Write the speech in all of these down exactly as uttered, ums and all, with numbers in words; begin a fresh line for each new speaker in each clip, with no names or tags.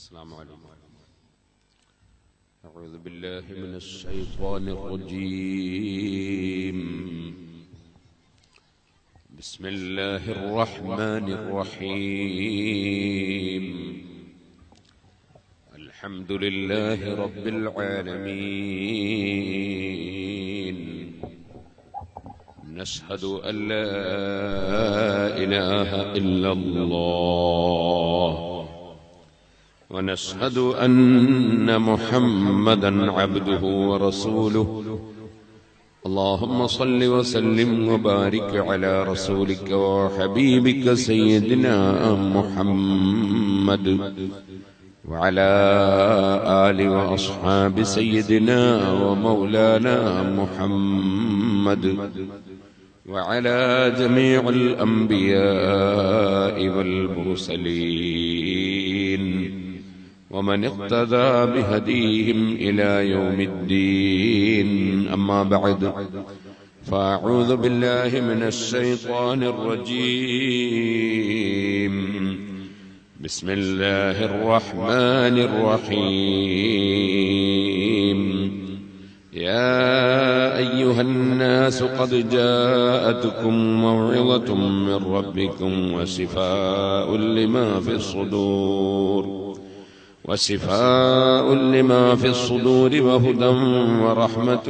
السلام عليكم. أعوذ بالله من الشيطان الرجيم. بسم الله الرحمن الرحيم. الحمد لله رب العالمين. نشهد أن لا إله إلا الله ونشهد أن محمدا عبده ورسوله. اللهم صل وسلم وبارك على رسولك وحبيبك سيدنا محمد وعلى آل وأصحاب سيدنا ومولانا محمد وعلى جميع الأنبياء والمرسلين ومن اقتدى بهديهم إلى يوم الدين. أما بعد، فأعوذ بالله من الشيطان الرجيم. بسم الله الرحمن الرحيم. يا أيها الناس قد جاءتكم موعظة من ربكم وشفاء لما في الصدور وشفاء لما في الصدور وهدى ورحمة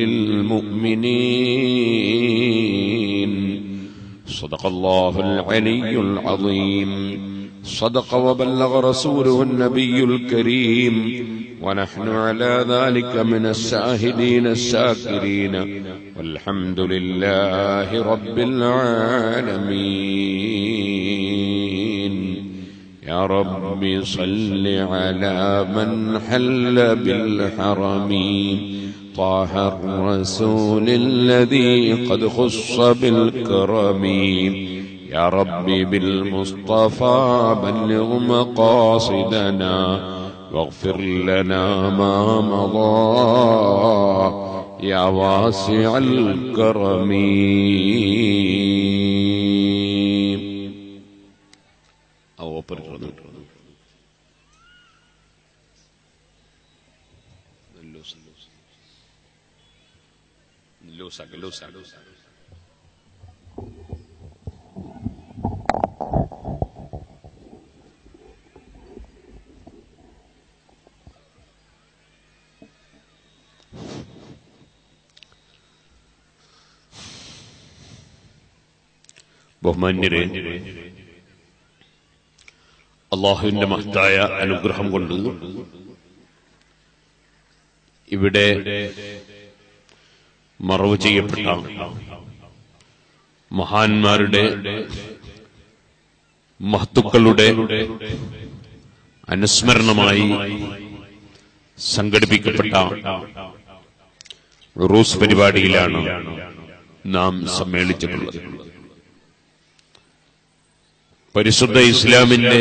للمؤمنين. صدق الله العلي العظيم. صدق وبلغ رسوله النبي الكريم، ونحن على ذلك من الشاهدين الشاكرين، والحمد لله رب العالمين. يا رب صل على من حل بالحرم طه الرسول الذي قد خص بالكرم. يا ربي بالمصطفى بلغ مقاصدنا واغفر لنا ما مضى يا واسع الكرم. أو لوسا لوسا لوسا ബഹുമാന്യരെ, അല്ലാഹുവിന്റെ മഹത്തായ അനുഗ്രഹം കൊണ്ട് ഇവിടെ മറവ് ചെയ്യപ്പെട്ട മഹാന്മാരുടെ മഹത്തുക്കളുടെ അനുസ്മരണമായി സംഘടിപ്പിക്കപ്പെട്ട ഉറൂസ് പരിപാടിയിലാണ് നാം സമ്മേളിച്ചിട്ടുള്ളത്. പരിശുദ്ധ ഇസ്ലാമിന്റെ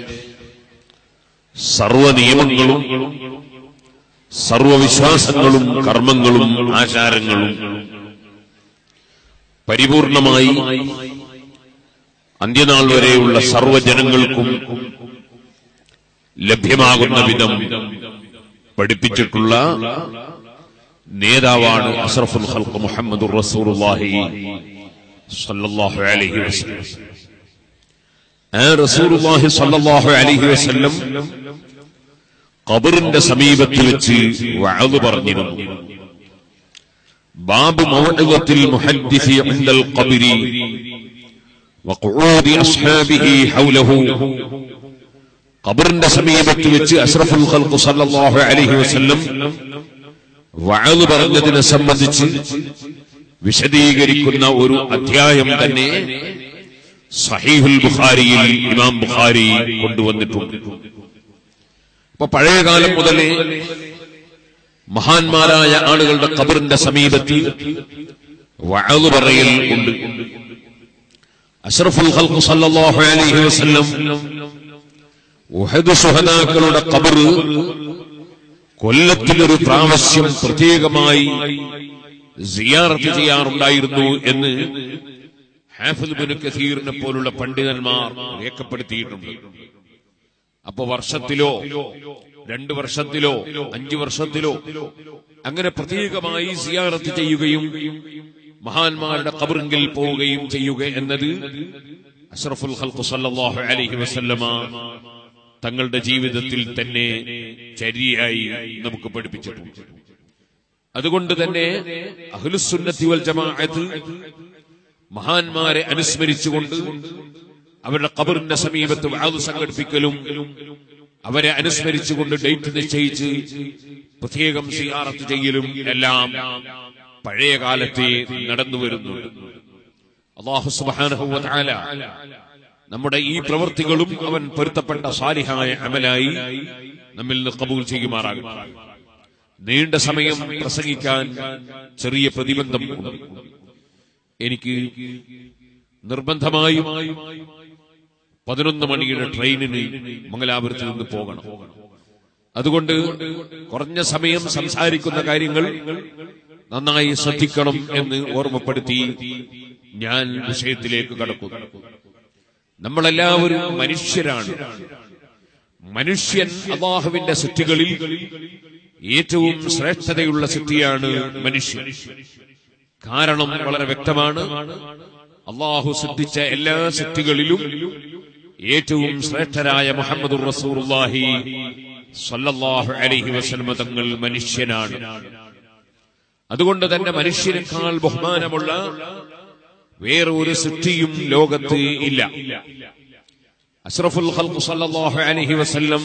സർവ നിയമങ്ങളും സർവവിശ്വാസങ്ങളും കർമ്മങ്ങളും ആചാരങ്ങളും പരിപൂർണമായി അന്ത്യനാൾ വരെയുള്ള സർവ്വജനങ്ങൾക്കും ലഭ്യമാകുന്ന വിധം പഠിപ്പിച്ചിട്ടുള്ള നേതാവാണ് അഷ്റഫുൽ ഖൽഖ് മുഹമ്മദുർ റസൂലുള്ളാഹി സ്വല്ലല്ലാഹു അലൈഹി വസല്ലം. ആ റസൂലുള്ളാഹി സ്വല്ലല്ലാഹു അലൈഹി വസല്ലം ഖബറിന്റെ സമീപത്ത് വെച്ച് വഅദ് പറഞ്ഞിരുന്നു. ബാബു മൗഇദത്തിൽ മുഹദ്ദിസി ഇൻദൽ ഖബരി വഖുഊദി അസ്ഹാബിഹി ഹൗലഹു. ഖബറിന്റെ സമീപത്ത് വെച്ച് അഷ്റഫുൽ ഖൽഖ് സ്വല്ലല്ലാഹു അലൈഹി വസല്ലം വഅദ് പറഞ്ഞതിനെ സംബന്ധിച്ച് വിശദീകരിക്കുന്ന ഒരു അധ്യായം തന്നെ സഹീഹുൽ ബുഖാരിയിൽ ഇമാം ബുഖാരി കൊണ്ടുവന്നിട്ടുണ്ട്. അപ്പൊ പഴയകാലം മുതലേ മഹാന്മാരായ ആളുകളുടെ ഖബറിന്റെ സമീപത്ത് വഅദ് പറയൽ ഉണ്ട്. അഷ്റഫുൽ ഖൽഖ് സ്വല്ലല്ലാഹു അലൈഹി വസല്ലം ഉഹദ് ശുഹദാക്കളുടെ ഖബർ കൊല്ലത്തിലൊരു പ്രാവശ്യം പ്രത്യേകമായി സിയാറത്ത് ചെയ്യാറുണ്ടായിരുന്നു എന്ന് ഹാഫിദ് ഇബ്നു കസീറിനെ പോലുള്ള പണ്ഡിതന്മാർ രേഖപ്പെടുത്തിയിട്ടുണ്ട്. അപ്പൊ വർഷത്തിലോ രണ്ടു വർഷത്തിലോ അഞ്ചു വർഷത്തിലോ അങ്ങനെ പ്രത്യേകമായി സിയാറത്ത് ചെയ്യുകയും മഹാന്മാരുടെ ഖബറിങ്കിൽ പോവുകയും ചെയ്യുക എന്നത് അഷ്റഫുൽ ഖൽഖ് സല്ലല്ലാഹു അലൈഹി വസല്ലമ തങ്ങളുടെ ജീവിതത്തിൽ തന്നെ ചര്യയായി നമുക്ക് പഠിപ്പിച്ചിട്ടുണ്ട്. അതുകൊണ്ട് തന്നെ അഹ്ലുസുന്നത്തി വൽ ജമാഅത്ത് മഹാന്മാരെ അനുസ്മരിച്ചുകൊണ്ട് അവരുടെ ഖബറിന്റെ സമീപത്ത് വഅദ് സംഘടിപ്പിക്കലും അവരെ അനുസ്മരിച്ചുകൊണ്ട് ഡേറ്റ് നിശ്ചയിച്ച് പ്രത്യേകം സിയാറത്ത് ചെയ്യലും എല്ലാം പഴയ കാലത്തെ നടന്നു വരുന്നുണ്ട്. അല്ലാഹു സുബ്ഹാനഹു വ തആല നമ്മുടെ ഈ പ്രവൃത്തികളും അവൻ പൊരുത്തപ്പെട്ട സാലിഹായ അമലായി നമ്മിൽ നിന്ന് ഖബൂൽ ചെയ്യുമാറാകട്ടെ. നീണ്ട സമയം പ്രസംഗിക്കാൻ ചെറിയ പ്രതിബന്ധം ഉണ്ട്. എനിക്ക് നിർബന്ധമായും പതിനൊന്ന് മണിയുടെ ട്രെയിനിന് മംഗലാപുരത്ത് നിന്ന് പോകണം. അതുകൊണ്ട് കുറഞ്ഞ സമയം സംസാരിക്കുന്ന കാര്യങ്ങൾ നന്നായി ശ്രദ്ധിക്കണം എന്ന് ഓർമ്മപ്പെടുത്തി ഞാൻ വിഷയത്തിലേക്ക് കടക്കുന്നു. നമ്മളെല്ലാവരും മനുഷ്യരാണ്. മനുഷ്യൻ അല്ലാഹുവിന്റെ സൃഷ്ടികളിൽ ഏറ്റവും ശ്രേഷ്ഠതയുള്ള സൃഷ്ടിയാണ് മനുഷ്യൻ. കാരണം വളരെ വ്യക്തമാണ്. അല്ലാഹു സൃഷ്ടിച്ച എല്ലാ സൃഷ്ടികളിലും ഏറ്റവും ശ്രേഷ്ഠരായ മുഹമ്മദുർ റസൂലുള്ളാഹി സ്വല്ലല്ലാഹു അലൈഹി വസല്ലം തങ്ങൾ മനുഷ്യനാണ്. അതുകൊണ്ട് തന്നെ മനുഷ്യനേക്കാൾ ബഹുമാനമുള്ള വേറെ ഒരു സൃഷ്ടിയും ലോകത്ത് ഇല്ല. അഷ്റഫുൽ ഖൽഖ് സല്ലല്ലാഹു അലൈഹി വസല്ലം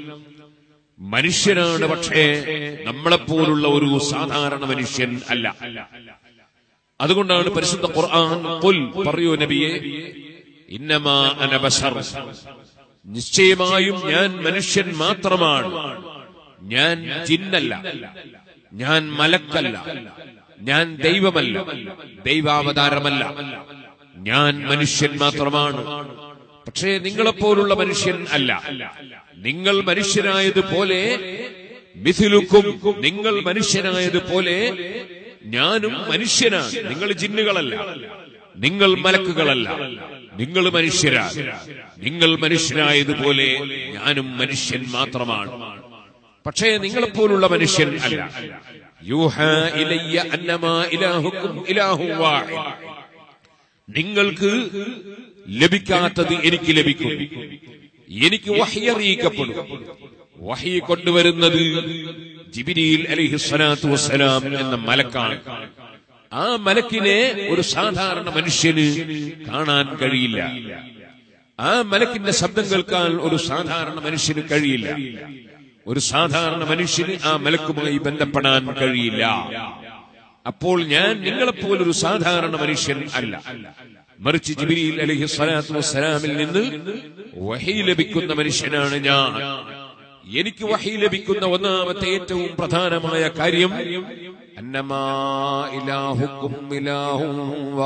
മനുഷ്യനാണ്, പക്ഷേ നമ്മളെപ്പോലുള്ള ഒരു സാധാരണ മനുഷ്യൻ അല്ല. അതുകൊണ്ടാണ് പരിശുദ്ധ ഖുർആൻ ഖുൽ പറയൂ നബിയെ, ഇന്നമാ അന ബശർ, നിശ്ചയമായും ഞാൻ മനുഷ്യൻ മാത്രമാണ്, ഞാൻ ജിന്നല്ല, ഞാൻ മലക്കല്ല, ഞാൻ ദൈവമല്ല, ദൈവാവതാരമല്ല, ഞാൻ മനുഷ്യൻ മാത്രമാണ്. പക്ഷേ നിങ്ങളെപ്പോലുള്ള മനുഷ്യൻ അല്ല. നിങ്ങൾ മനുഷ്യനായതുപോലെ മിഥിലുക്കും, നിങ്ങൾ മനുഷ്യനായതുപോലെ ഞാനും മനുഷ്യനാണ്. നിങ്ങൾ ജിന്നുകളല്ല, നിങ്ങൾ മലക്കുകളല്ല, നിങ്ങൾ മനുഷ്യരാണ്. നിങ്ങൾ മനുഷ്യനായതുപോലെ ഞാനും മനുഷ്യൻ മാത്രമാണ്. പക്ഷേ നിങ്ങളെപ്പോലുള്ള മനുഷ്യൻ അല്ല. യൂഹാ ഇലയ്യ അന്നമാ ഇലാഹുക്കും ഇലാഹു വാഹിദ്, നിങ്ങൾക്ക് ലഭിക്കാത്തത് എനിക്ക് ലഭിക്കും. എനിക്ക് വഹ്യ് അറിയിക്കപ്പെടും. വഹ്യ് കൊണ്ടുവരുന്നത് ജിബ്രീൽ അലൈഹിസ്സലാത്തു വസ്സലാം എന്ന മലക്കാണ്. ആ മലക്കിനെ ഒരു സാധാരണ മനുഷ്യന് കാണാൻ കഴിയില്ല. ആ മലക്കിന്റെ ശബ്ദം കേൾക്കാൻ ഒരു സാധാരണ മനുഷ്യന് കഴിയില്ല. ഒരു സാധാരണ മനുഷ്യന് ആ മലക്കുമായി ബന്ധപ്പെടാൻ കഴിയില്ല. അപ്പോൾ ഞാൻ നിങ്ങളെപ്പോലൊരു സാധാരണ മനുഷ്യൻ അല്ല. മറിച്ച് ജിബ്രീൽ അലൈഹിസ്സലാത്തു വസ്സലാമിൽ നിന്ന് വഹി ലഭിക്കുന്ന മനുഷ്യനാണ് ഞാൻ. എനിക്ക് വഹി ലഭിക്കുന്ന ഒന്നാമത്തെ ഏറ്റവും പ്രധാനമായ കാര്യം അന്നമാ ഇലാഹുക്കും ഇലാഹും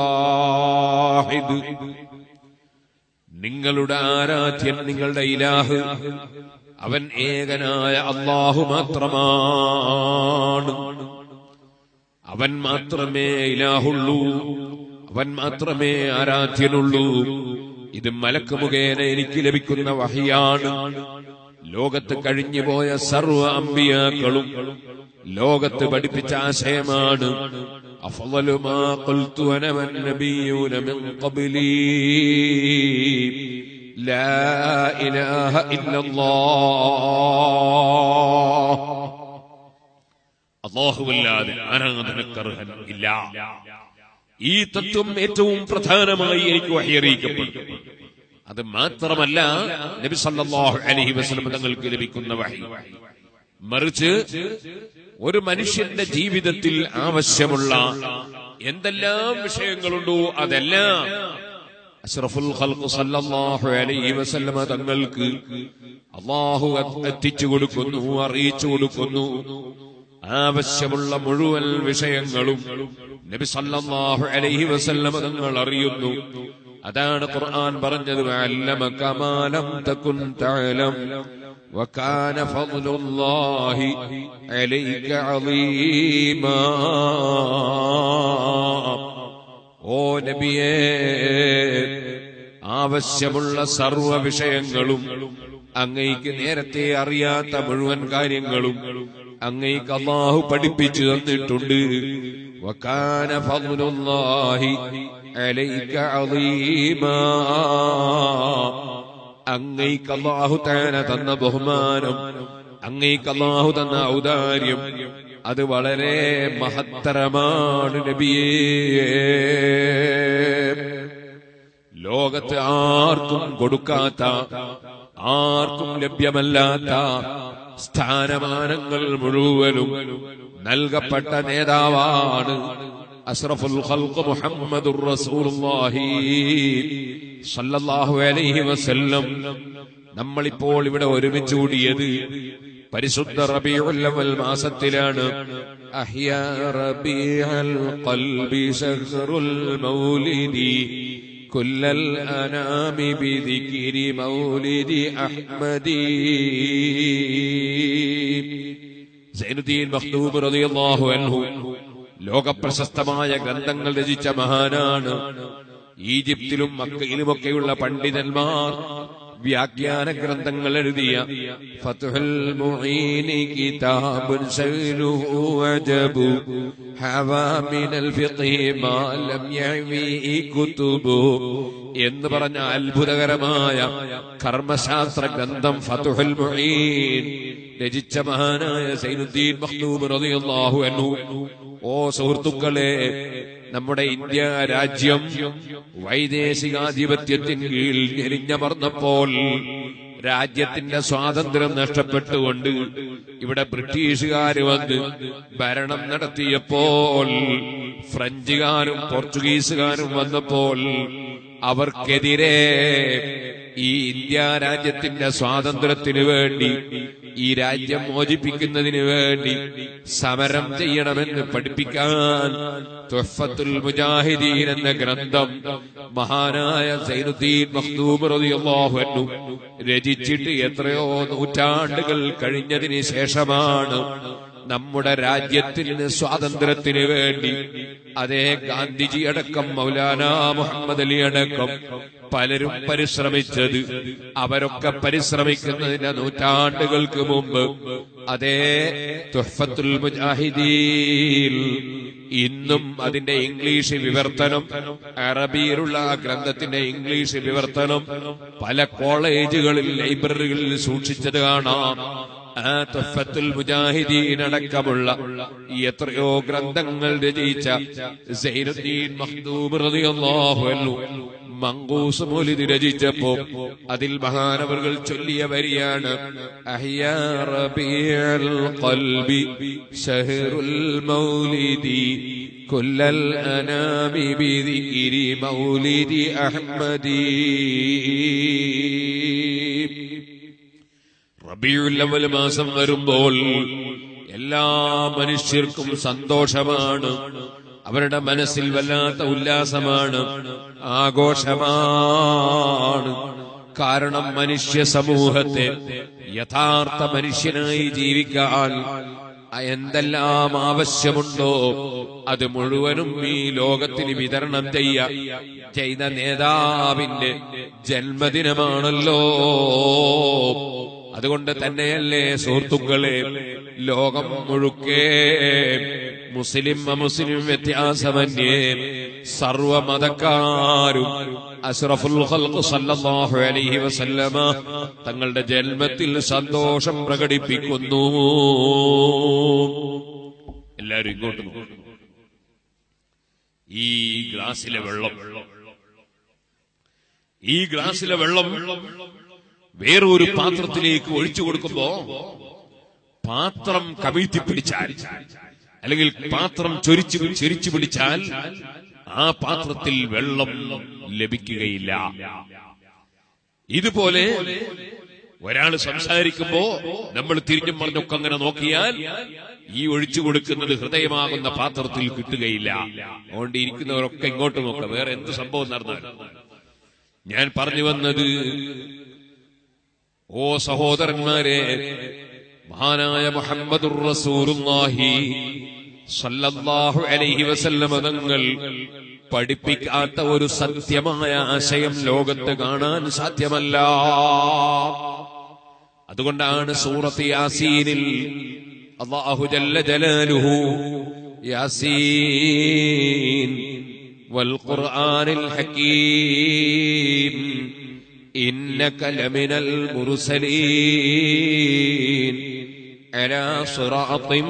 വാഹിദ്, നിങ്ങളുടെ ആരാധ്യൻ, നിങ്ങളുടെ ഇലാഹ് അവൻ ഏകനായ അല്ലാഹു മാത്രമാണ്. അവൻ മാത്രമേ ഇലാഹുള്ളൂ, അവൻ മാത്രമേ ആരാധ്യനുള്ളൂ. ഇത് മലക്ക് മുഖേന എനിക്ക് ലഭിക്കുന്ന വഹിയാണ്. ലോകത്ത് കഴിഞ്ഞുപോയ സർവ്വ അമ്പിയാക്കളും ലോകത്ത് പഠിപ്പിച്ച ആശയമാണ്. അഫ്ളലു മാ ഖുൽതു അന വന്നബിയ്യൂന മിൻ ഖബ്ലി ലാ ഇലാഹ ഇല്ലല്ലാഹ്, അല്ലാഹുവല്ലാതെ ആരാധനക്കർഹൻ ഇല്ല. ഈ തത്വം ഏറ്റവും പ്രധാനമായി എനിക്ക് വഹി അറിയിക്കപ്പെട്ടു. അത് മാത്രമല്ല നബി സല്ലല്ലാഹു അലൈഹി വസല്ലം തങ്ങൾക്ക് ലഭിക്കുന്ന വഹി. മറിച്ച് ഒരു മനുഷ്യന്റെ ജീവിതത്തിൽ ആവശ്യമുള്ള എന്തെല്ലാം വിഷയങ്ങളുണ്ടോ അതെല്ലാം അഷ്റഫുൽ ഖൽഖ് സല്ലല്ലാഹു അലൈഹി വസല്ലം തങ്ങൾക്ക് അല്ലാഹു എത്തിച്ചു കൊടുക്കുന്നു, അറിയിച്ചു കൊടുക്കുന്നു. ആവശ്യമുള്ള മുഴുവൻ വിഷയങ്ങളും നബി സല്ലല്ലാഹു അലൈഹി വസല്ലം തങ്ങൾ അറിയുന്നു. അതാണ് ഖുർആൻ പറഞ്ഞത്, വഅല്ലമക മാ ലം തകുൻ തഅലം വകാന ഫദ്ലുല്ലാഹി അലൈക അളീമാ. ഓ നബിയേ, ആവശ്യമുള്ള സർവ്വ വിഷയങ്ങളും അങ്ങയ്ക്ക് നേരത്തെ അറിയാത്ത മുഴുവൻ കാര്യങ്ങളും അങ്ങയ്ക്ക് അല്ലാഹു പഠിപ്പിച്ചു തന്നിട്ടുണ്ട്. വകാന ഫദ്ലുല്ലാഹി അലൈക അളീമാ. അങ്ങയ്ക്ക് അല്ലാഹു തആല തന്ന ബഹുമാനം, അങ്ങയ്ക്ക് അല്ലാഹു തന്ന ഔദാര്യം അത് വളരെ മഹത്തരമാണ് നബിയേ. ലോകത്ത് ആർക്കും കൊടുക്കാത്ത, ആർക്കും ലഭ്യമല്ലാത്ത സ്ഥാനമാനങ്ങൾ മുഴുവനും നൽകപ്പെട്ട നേതാവാണ് അഷ്റഫുൽ ഖൽഖ് മുഹമ്മദുർ റസൂലുള്ളാഹി സ്വല്ലല്ലാഹു അലൈഹി വസല്ലം. നമ്മളിപ്പോൾ ഇവിടെ ഒരുമിച്ച് കൂടിയത് പരിശുദ്ധ റബീഉൽ അവ്വൽ മാസത്തിലാണ്. അഹ്യാ റബീഉൽ ഖൽബി ശഹ്റുൽ മൗലിദി കുല്ലൽ അനാമി ബിദിക്രി മൗലിദി അഹ്മദി. സൈനുദ്ദീൻ മഖ്ദൂം റളിയല്ലാഹു അൻഹു ലോകപ്രശസ്തമായ ഗ്രന്ഥങ്ങൾ രചിച്ച മഹാനാണ്. ഈജിപ്തിലും മക്കയിലുമൊക്കെയുള്ള പണ്ഡിതന്മാർ വ്യാഖ്യാന ഗ്രന്ഥങ്ങൾ എഴുതിയ ഫത്ഹുൽ മുഈനി കിതാബുൻ സൈലുഹു അജബു ഹവാ മിനൽ ഫിഖ്ഹി മാ ലം യഅവി കുതുബു എന്ന് പറഞ്ഞ അത്ഭുതകരമായ കർമ്മശാസ്ത്ര ഗ്രന്ഥം ഫത്ഹുൽ മുഈൻ രചിച്ച മഹാനായ സൈനുദ്ദീൻ മഖ്ദൂം റളിയല്ലാഹു അൻഹു. ഓ സുഹൃത്തുക്കളെ, നമ്മുടെ ഇന്ത്യ രാജ്യം വൈദേശികാധിപത്യത്തിന് കീഴിൽ ഞെരിഞ്ഞമർന്നപ്പോൾ, രാജ്യത്തിന്റെ സ്വാതന്ത്ര്യം നഷ്ടപ്പെട്ടുകൊണ്ട് ഇവിടെ ബ്രിട്ടീഷുകാര് വന്ന് ഭരണം നടത്തിയപ്പോൾ, ഫ്രഞ്ചുകാരും പോർച്ചുഗീസുകാരും വന്നപ്പോൾ അവർക്കെതിരെ ഈ ഇന്ത്യ രാജ്യത്തിന്റെ സ്വാതന്ത്ര്യത്തിന് വേണ്ടി, ഈ രാജ്യം മോചിപ്പിക്കുന്നതിന് വേണ്ടി സമരം ചെയ്യണമെന്ന് പഠിപ്പിക്കാൻ തുഹ്ഫത്തുൽ മുജാഹിദീൻ എന്ന ഗ്രന്ഥം മഹാനായ സൈനുദ്ദീൻ മഖ്ദൂം റളിയല്ലാഹു അൻഹു രചിച്ചിട്ട് എത്രയോ നൂറ്റാണ്ടുകൾ കഴിഞ്ഞതിന് ശേഷമാണ് നമ്മുടെ രാജ്യത്തിന് സ്വാതന്ത്ര്യത്തിന് വേണ്ടി അതേ ഗാന്ധിജി അടക്കം മൗലാനാ മുഹമ്മദ് അലി അടക്കം പലരും പരിശ്രമിച്ചത്. അവരൊക്കെ പരിശ്രമിക്കുന്നതിന്റെ നൂറ്റാണ്ടുകൾക്ക് മുമ്പ് അതേ തുഹ്ഫത്തുൽ മുജാഹിദീൻ ഇന്നും അതിന്റെ ഇംഗ്ലീഷ് വിവർത്തനം, അറബിയിലുള്ള ആ ഗ്രന്ഥത്തിന്റെ ഇംഗ്ലീഷ് വിവർത്തനം പല കോളേജുകളിൽ, ലൈബ്രറികളിൽ സൂക്ഷിച്ചത് കാണാം. ആ തുഹ്ഫത്തുൽ മുജാഹിദീൻ അടക്കമുള്ള എത്രയോ ഗ്രന്ഥങ്ങൾ രചയിച്ച സൈനുദ്ദീൻ മഖ്ദൂം റളിയല്ലാഹു അൻഹു മങ്കൂസ് മൗലിദ് രചിച്ചപ്പോ അതിൽ മഹാനവറുകൾ ചൊല്ലിയ വരിയാണ് അഹ്യാ റബീഉൽ ഖൽബി ശഹ്റുൽ മൗലിദി കുല്ലൽ അനാമി ബിദിക്രി മൗലിദി അഹ്മദി. റബീഉൽ അവ്വൽ മാസം വരുമ്പോൾ എല്ലാ മനുഷ്യർക്കും സന്തോഷമാണ്, അവരുടെ മനസ്സിൽ വല്ലാത്ത ഉല്ലാസമാണ്, ആഘോഷമാണ്. കാരണം മനുഷ്യ സമൂഹത്തെ യഥാർത്ഥ മനുഷ്യനായി ജീവിക്കാൻ എന്തെല്ലാം ആവശ്യമുണ്ടോ അത് മുഴുവനും ഈ ലോകത്തിന് വിതരണം ചെയ്യ ചെയ്ത നേതാവിന്റെ ജന്മദിനമാണല്ലോ. അതുകൊണ്ട് തന്നെയല്ലേ സുഹൃത്തുക്കളെ, ലോകം മുഴുക്കെ മുസ്ലിം അമുസ്ലിം വ്യത്യാസമന്യേ സർവമതക്കാരും അഷ്റഫുൽ ഖൽഖ് സല്ലല്ലാഹു അലൈഹി വസല്ലമ തങ്ങളുടെ ജന്മത്തിൽ സന്തോഷം പ്രകടിപ്പിക്കുന്നു. എല്ലാവരും ഇങ്ങോട്ട് നോക്കും. ഈ ഗ്ലാസിലെ വെള്ളം ഈ ഗ്ലാസിലെ വെള്ളം വേറൊരു പാത്രത്തിലേക്ക് ഒഴിച്ചു കൊടുക്കുമ്പോ പാത്രം കമിഴ്ത്തി പിടിച്ചാൽ, അല്ലെങ്കിൽ പാത്രം ചൊരിച്ചു ചെരിച്ചു പിടിച്ചാൽ ആ പാത്രത്തിൽ വെള്ളം ലഭിക്കുകയില്ല. ഇതുപോലെ ഒരാൾ സംസാരിക്കുമ്പോ നമ്മൾ തിരിഞ്ഞും പറഞ്ഞൊക്കെ അങ്ങനെ നോക്കിയാൽ ഈ ഒഴിച്ചു കൊടുക്കുന്നത് ഹൃദയമാകുന്ന പാത്രത്തിൽ കിട്ടുകയില്ല. അതുകൊണ്ട് ഇരിക്കുന്നവരൊക്കെ ഇങ്ങോട്ട് നോക്കാം, വേറെ എന്ത് സംഭവം നടന്നാൽ. ഞാൻ പറഞ്ഞു വന്നത്, ഓ സഹോദരന്മാരെ, മഹാനായ മുഹമ്മദുർ റസൂലുള്ളാഹി സല്ലല്ലാഹു അലൈഹി വസല്ലം തങ്ങൾ പഠിപ്പിക്കാത്ത ഒരു സത്യമായ ആശയം ലോകത്ത് കാണാൻ സാധ്യമല്ല. അതുകൊണ്ടാണ് സൂറത്ത് യാസീനിൽ അല്ലാഹു ജല്ല ജലാലുഹു യാസീൻ വൽ ഖുർആനിൽ ഹകീം ഇന്നക ലമിനൽ മുർസലീൻ അലാ സിറാത്തിൻ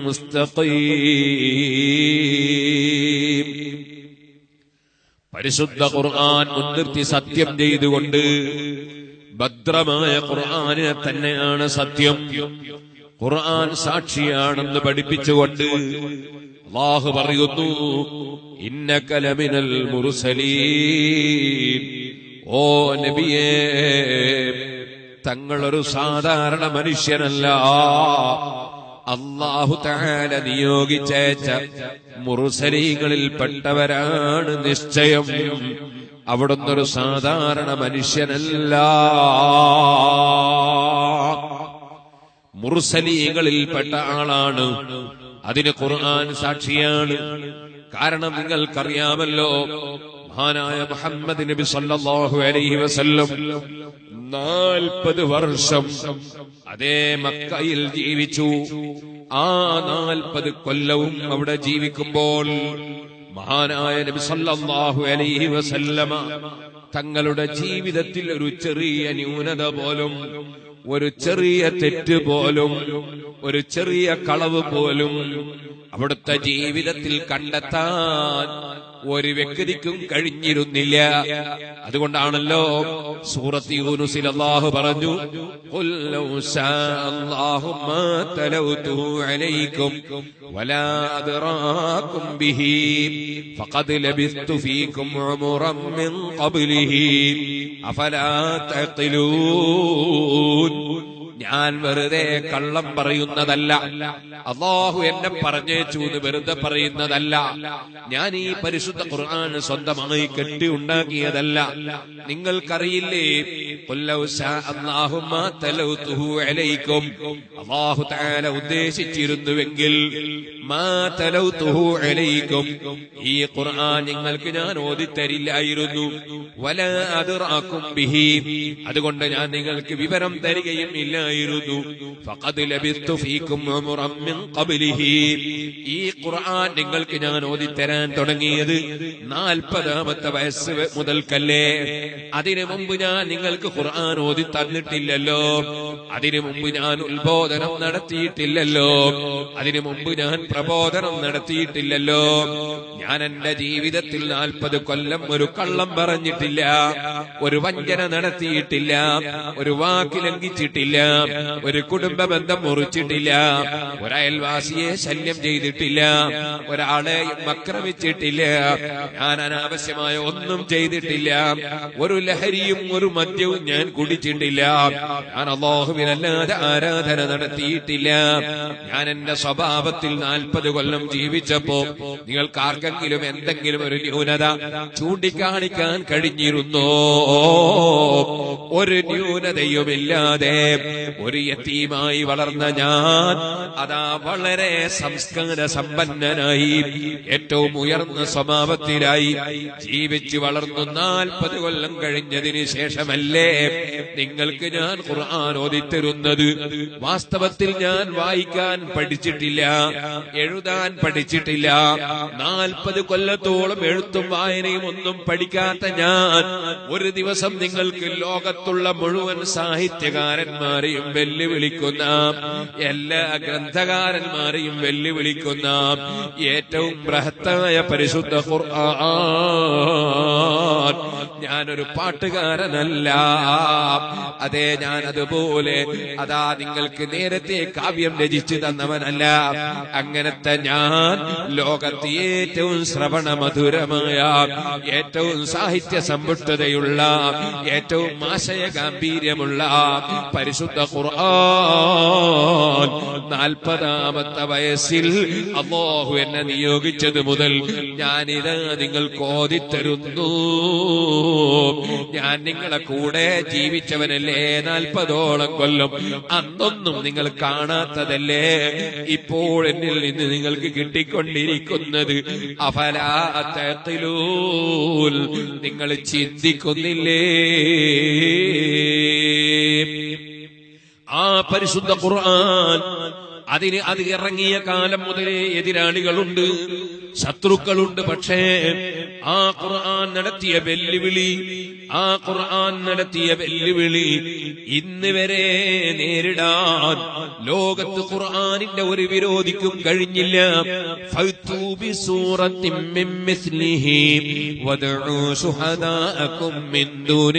മുസ്തഖീം. പരിശുദ്ധ ഖുർആൻ മുൻനിർത്തി സത്യം ചെയ്തുകൊണ്ട് ഭദ്രമായ ഖുർആനിനെ തന്നെയാണ് സത്യം, ഖുർആൻ സാക്ഷിയാണെന്ന് പഠിപ്പിച്ചുകൊണ്ട് അല്ലാഹു പറയുന്നു ഇന്നക ലമിനൽ മുർസലീൻ. ഓ നബിയേ, തങ്ങളൊരു സാധാരണ മനുഷ്യനല്ല, അല്ലാഹു തആല നിയോഗിച്ചയച്ച മുർസലീങ്ങളിൽ പെട്ടവരാണ് നിശ്ചയം. അവിടുന്നൊരു സാധാരണ മനുഷ്യനല്ല, മുർസലീങ്ങളിൽ പെട്ട ആളാണ്. അതിന് ഖുർആൻ സാക്ഷിയാണ്. കാരണം നിങ്ങൾക്കറിയാമല്ലോ, മഹാനായ മുഹമ്മദ് നബി സല്ലല്ലാഹു അലൈഹി വസല്ലം നാൽപ്പത് വർഷം അതേ മക്കയിൽ ജീവിച്ചു. ആ നാൽപ്പത് കൊല്ലവും അവിടെ ജീവിക്കുമ്പോൾ മഹാനായ നബി സല്ലല്ലാഹു അലൈഹി വസല്ലമ തങ്ങളുടെ ജീവിതത്തിൽ ഒരു ചെറിയ ന്യൂനത പോലും, ഒരു ചെറിയ തെറ്റ് പോലും, ഒരു ചെറിയ കളവ് പോലും അവിടുത്തെ ജീവിതത്തിൽ കണ്ടെത്താൻ ഒരു വ്യക്തിക്കും കഴിഞ്ഞിരുന്നില്ല. അതുകൊണ്ടാണല്ലോ സൂറത്ത് യൂനുസിൽ അല്ലാഹു പറഞ്ഞു ഖുൽ ലൗ ശാഅല്ലാഹു മാ തലൗതുഹു അലൈക്കും വലാ അദ്റാകും ബിഹി ഫഖദ് ലബിസ്തു ഫീകും ഉമറൻ മിൻ ഖബ്ലിഹി അഫലാ തഖിലൂൻ. ഞാൻ വെറുതെ കള്ളം പറയുന്നതല്ല, അല്ലാഹു എന്നെ പറഞ്ഞേച്ചു എന്ന് വെറുതെ പറയുന്നതല്ല, ഞാൻ ഈ പരിശുദ്ധ ഖുർആൻ സ്വന്തമായി കെട്ടി ഉണ്ടാക്കിയതല്ല. നിങ്ങൾക്കറിയില്ലേ, അല്ലാഹു തആല ഉദ്ദേശിച്ചിരുന്നുവെങ്കിൽ ഈ ഖുർആൻ നിങ്ങൾക്ക് ഞാൻ ഓതിത്തരില്ലായിരുന്നു. വലാ അദ്റാകും ബിഹി, അതുകൊണ്ട് ഞാൻ നിങ്ങൾക്ക് വിവരം തരികയും ഇല്ലായിരുന്നു. ഫഖദ് ലബിസ്തു ഫീകും ഉമറൻ മിൻ ഖബ്ലിഹി, ഈ ഖുർആൻ നിങ്ങൾക്ക് ഞാൻ ഓതിത്തരാൻ തുടങ്ങിയത് നാൽപ്പതാമത്തെ വയസ്സ് മുതൽക്കല്ലേ. അതിനു മുമ്പ് ഞാൻ നിങ്ങൾക്ക് ഖുർആൻ ഓതി തന്നിട്ടില്ലല്ലോ, അതിനു മുമ്പ് ഞാൻ ഉത്ബോധനം നടത്തിയിട്ടില്ലല്ലോ, അതിനു മുമ്പ് ഞാൻ പ്രബോധനം നടത്തിയിട്ടില്ലല്ലോ. ഞാൻ എന്റെ ജീവിതത്തിൽ നാൽപ്പത് കൊല്ലം ഒരു കള്ളം പറഞ്ഞിട്ടില്ല, ഒരു വഞ്ചന നടത്തിയിട്ടില്ല, ഒരു വാക്ക് ലംഘിച്ചിട്ടില്ല, ഒരു കുടുംബ ബന്ധം മുറിച്ചിട്ടില്ല, ഒരയൽവാസിയെ ശല്യം ചെയ്തിട്ടില്ല, ഒരാളെയും ആക്രമിച്ചിട്ടില്ല, ഞാൻ അനാവശ്യമായ ഒന്നും ചെയ്തിട്ടില്ല, ഒരു ലഹരിയും ഒരു മദ്യവും ഞാൻ കുടിച്ചിട്ടില്ല, ഞാൻ അല്ലാഹുവിനല്ലാതെ ആരാധന നടത്തിയിട്ടില്ല. ഞാൻ എന്റെ സ്വഭാവത്തിൽ നാൽപ്പത് കൊല്ലം ജീവിച്ചപ്പോ നിങ്ങൾക്ക് ആർക്കെങ്കിലും എന്തെങ്കിലും ഒരു ന്യൂനത ചൂണ്ടിക്കാണിക്കാൻ കഴിഞ്ഞിരുന്നോ? ഒരു ന്യൂനതയുമില്ലാതെ ഒരു യതീമായി വളർന്ന ഞാൻ അതാ വളരെ സംസ്കാര സമ്പന്നനായി ഏറ്റവും ഉയർന്ന സ്വഭാവത്തിലായി ജീവിച്ചു വളർന്നു. നാൽപ്പത് കൊല്ലം കഴിഞ്ഞതിന് ശേഷമല്ലേ നിങ്ങൾക്ക് ഞാൻ ഖുർആൻ ഓതിത്തരുന്നത്. വാസ്തവത്തിൽ ഞാൻ വായിക്കാൻ പഠിച്ചിട്ടില്ല, എഴുതാൻ പഠിച്ചിട്ടില്ല. നാൽപ്പത് കൊല്ലത്തോളം എഴുത്തും വായനയും ഒന്നും പഠിക്കാത്ത ഞാൻ ഒരു ദിവസം നിങ്ങൾക്ക് ലോകത്തുള്ള മുഴുവൻ സാഹിത്യകാരന്മാരെയും വെല്ലുവിളിക്കുന്ന, എല്ലാ ഗ്രന്ഥകാരന്മാരെയും വെല്ലുവിളിക്കുന്ന ഏറ്റവും ബൃഹത്തായ പരിശുദ്ധ ഖുർആൻ, ഞാനൊരു പാട്ടുകാരനല്ല. അതെ, ഞാൻ അതുപോലെ അതാ നിങ്ങൾക്ക് നേരത്തെ കാവ്യം രചിച്ചു തന്നവനല്ല. അങ്ങനത്തെ ഞാൻ ലോകത്തെ ഏറ്റവും ശ്രവണ മധുരമായ, ഏറ്റവും സാഹിത്യ സമ്പുഷ്ടതയുള്ള, ഏറ്റവും ആശയ ഗാംഭീര്യമുള്ള പരിശുദ്ധ ഖുർആൻ നാൽപ്പതാമത്തെ വയസ്സിൽ അല്ലാഹു എന്നെ നിയോഗിച്ചത് മുതൽ ഞാനിത് നിങ്ങൾക്ക് ഓതിത്തരുന്നു. ഞാൻ നിങ്ങളെ കൂടെ ജീവിച്ചവനല്ലേ നാൽപ്പതോളം കൊല്ലം. അന്നൊന്നും നിങ്ങൾ കാണാത്തതല്ലേ ഇപ്പോൾ എന്നിൽ നിന്ന് നിങ്ങൾക്ക് കിട്ടിക്കൊണ്ടിരിക്കുന്നത്. അഫലാ തഖിലൂൻ, നിങ്ങൾ ചിന്തിക്കുന്നില്ലേ? ആ പരിശുദ്ധ ഖുർആൻ അതിന് അത് ഇറങ്ങിയ കാലം മുതലേ എതിരാളികളുണ്ട്, ശത്രുക്കളുണ്ട്. പക്ഷേ ആ ഖുർആൻ നടത്തിയ വെല്ലുവിളി ആ ഖുർആൻ നടത്തിയ വെല്ലുവിളി ഇന്ന് വരെ നേരിടാൻ ലോകത്ത് ഖുർആനിന്റെ ഒരു വിരോധിക്കും കഴിഞ്ഞില്ല. ഫഅ്തു ബിസൂറത്തിൻ മിൻ മിസ്ലിഹി വദഉ ശുഹദാഅകും മിൻ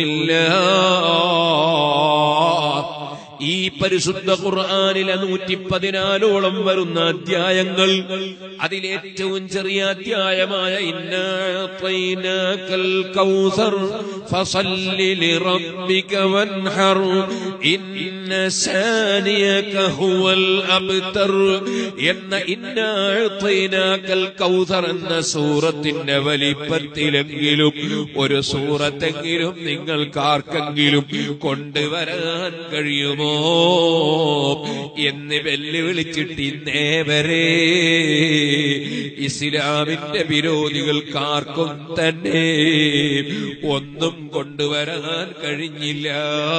ദൂനില്ലാഹ്. ഈ പരിശുദ്ധ ഖുർആനിലെ നൂറ്റി പതിനാലോളം വരുന്ന അധ്യായങ്ങൾ, അതിലേറ്റവും ചെറിയ അധ്യായമായ ഇന്നാ അഅ്തൈനാകൽ കൗസർ ഫസല്ലി ലിറബ്ബിക വൻഹർ ഇന്ന സാനിയക ഹുവൽ അബ്തർ എന്ന ഇന്നാ അഅ്തൈനാകൽ കൗസർ എന്ന സൂറത്തിന്റെ വലിപ്പത്തിലെങ്കിലും ഒരു സൂറത്തെങ്കിലും നിങ്ങൾക്കാർക്കെങ്കിലും കൊണ്ടുവരാൻ കഴിയുമോ എന്ന് വെല്ലുവിളിച്ചിട്ട് ഇന്നേ വരെ ഇസ്ലാമിന്റെ വിരോധികൾക്കാർക്കും തന്നെ ഒന്നും കൊണ്ടുവരാൻ കഴിഞ്ഞില്ല.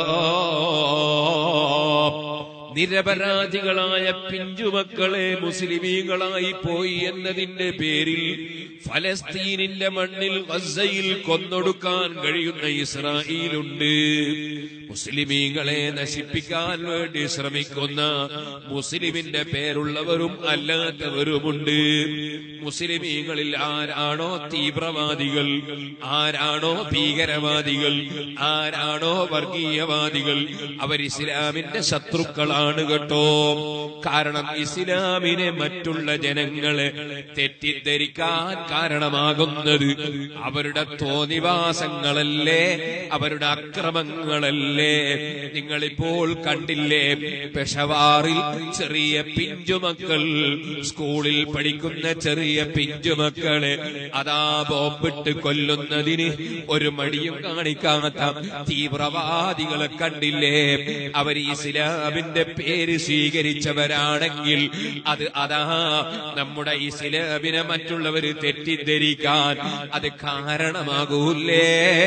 നിരപരാധികളായ പിഞ്ചുമക്കളെ മുസ്ലിമീങ്ങളായി പോയി എന്നതിന്റെ പേരിൽ ഫലസ്തീനിന്റെ മണ്ണിൽ ഗസയിൽ കൊന്നൊടുക്കാൻ കഴിയുന്ന ഇസ്രായേലുണ്ട്. മുസ്ലിമീങ്ങളെ നശിപ്പിക്കാൻ വേണ്ടി ശ്രമിക്കുന്ന മുസ്ലിമിന്റെ പേരുള്ളവരും അല്ലാത്തവരുമുണ്ട്. മുസ്ലിമീങ്ങളിൽ ആരാണോ തീവ്രവാദികൾ, ആരാണോ ഭീകരവാദികൾ, ആരാണോ വർഗീയവാദികൾ, അവർ ഇസ്ലാമിന്റെ ശത്രുക്കളാണ് കേട്ടോ. കാരണം ഇസ്ലാമിനെ മറ്റുള്ള ജനങ്ങളെ തെറ്റിദ്ധരിക്കാൻ കാരണമാകുന്നത് അവരുടെ തോന്നിവാസങ്ങളല്ലേ, അവരുടെ അക്രമങ്ങളല്ലേ. നിങ്ങളിപ്പോൾ കണ്ടില്ലേ, പെഷവാറിൽ ചെറിയ പിഞ്ചുമക്കൾ, സ്കൂളിൽ പഠിക്കുന്ന ചെറിയ പിഞ്ചുമക്കളെ അതാ ബോംബിട്ട് കൊല്ലുന്നതിന് ഒരു മടിയും കാണിക്കാത്ത തീവ്രവാദികളെ കണ്ടില്ലേ. അവർ ഇസ്ലാമിന്റെ പേര് സ്വീകരിച്ചവരാണെങ്കിൽ അത് അതാ നമ്മുടെ ഇസ്ലാമിനെ മറ്റുള്ളവര് തെറ്റിദ്ധരിക്കാൻ അത് കാരണമാകൂലേ.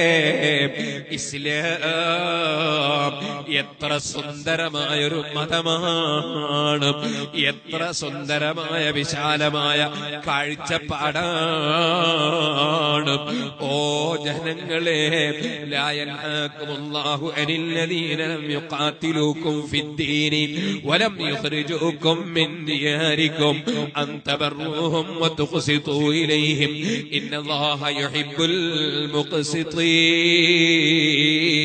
ഇസ്ലാം എത്ര സുന്ദരമായൊരു മതമാണ്, എത്ര സുന്ദരമായ വിശാലമായ കാഴ്ചപ്പാടാണ്. ഓ ജനങ്ങളെ, ലാ യൻഹാകുമുല്ലാഹു അനിൽ ലദീന ലം യുഖാതിലൂകും ഫിദ്ദീനി വലം യുഖ്രിജൂകും മിൻ ദിയാരികും അൻ തബറൂഹും വതുഖ്സിതൂ ഇലൈഹിം ഇന്നല്ലാഹ യുഹിബ്ബുൽ മുഖ്സിതീൻ.